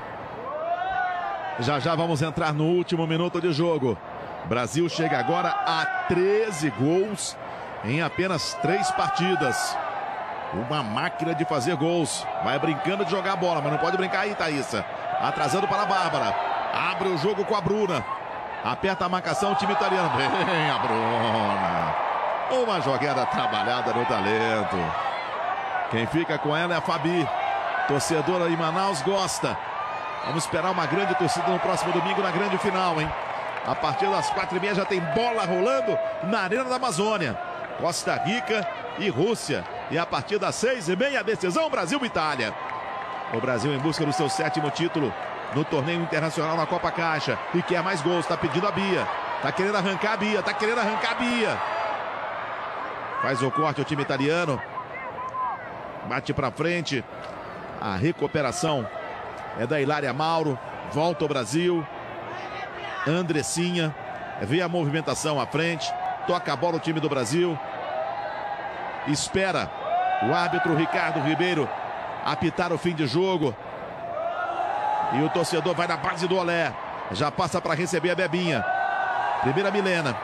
Já já vamos entrar no último minuto de jogo. Brasil chega agora a 13 gols em apenas 3 partidas. Uma máquina de fazer gols. Vai brincando de jogar a bola, mas não pode brincar aí, Thaísa. Atrasando para a Bárbara. Abre o jogo com a Bruna. Aperta a marcação o time italiano. Vem a Bruna. Uma jogada trabalhada no talento. Quem fica com ela é a Fabi. Torcedora em Manaus gosta. Vamos esperar uma grande torcida no próximo domingo na grande final, hein? A partir das 4h30 já tem bola rolando na Arena da Amazônia. Costa Rica e Rússia. E a partir das 6h30 a decisão Brasil-Itália. O Brasil em busca do seu 7º título no torneio internacional na Copa Caixa. E quer mais gols, está pedindo a Bia. Está querendo arrancar a Bia, está querendo arrancar a Bia. Faz o corte o time italiano. Bate para frente. A recuperação é da Hilária Mauro. Volta ao Brasil. Andressinha. Vê a movimentação à frente. Toca a bola o time do Brasil. Espera o árbitro Ricardo Ribeiro apitar o fim de jogo. E o torcedor vai na base do olé. Já passa para receber a Bebinha. Primeira Milena.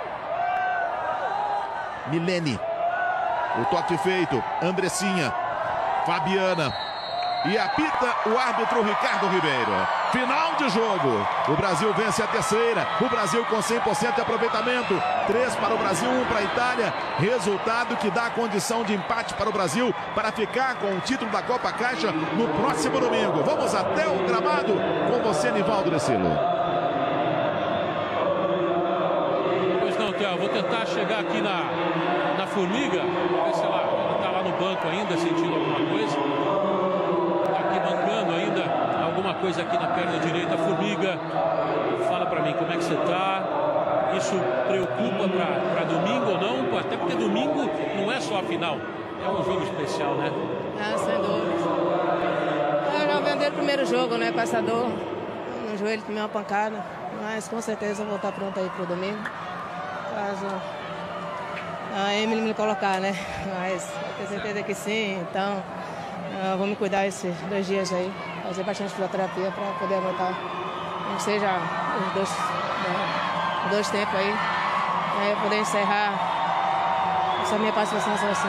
Milene. O toque feito. Andressinha. Fabiana. E apita o árbitro Ricardo Ribeiro. Final de jogo. O Brasil vence a terceira. O Brasil com 100% de aproveitamento. 3 para o Brasil, 1 para a Itália. Resultado que dá a condição de empate para o Brasil para ficar com o título da Copa Caixa no próximo domingo. Vamos até o gramado com você, Nivaldo Decilo. Pois não, Theo. Vou tentar chegar aqui na Formiga. Ver se ela está lá no banco ainda, sentindo alguma coisa. Alguma coisa aqui na perna direita. Formiga, fala pra mim como é que você tá. Isso preocupa pra domingo ou não? Até porque domingo não é só a final, é um jogo especial, né? Sem dúvida. Eu já vendi o primeiro jogo, né? Passador no joelho, tomei uma pancada, mas com certeza vou estar pronto aí pro domingo, caso a Emily me colocar, né? Mas eu tenho certeza que sim, então vou me cuidar esses 2 dias aí. Fazer bastante fisioterapia para poder aguentar, não seja os dois tempos aí, para poder encerrar essa minha participação na seleção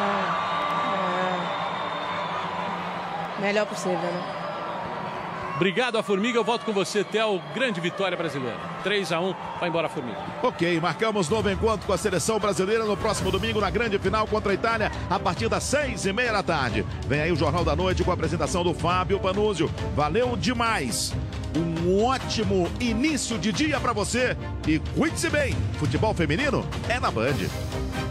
melhor possível, né? Obrigado a Formiga, eu volto com você, Theo. Grande vitória brasileira. 3-1, vai embora a Formiga. Ok, marcamos novo encontro com a seleção brasileira no próximo domingo na grande final contra a Itália, a partir das 6h30 da tarde. Vem aí o Jornal da Noite com a apresentação do Fábio Panúzio. Valeu demais. Um ótimo início de dia para você e cuide-se bem. Futebol feminino é na Band.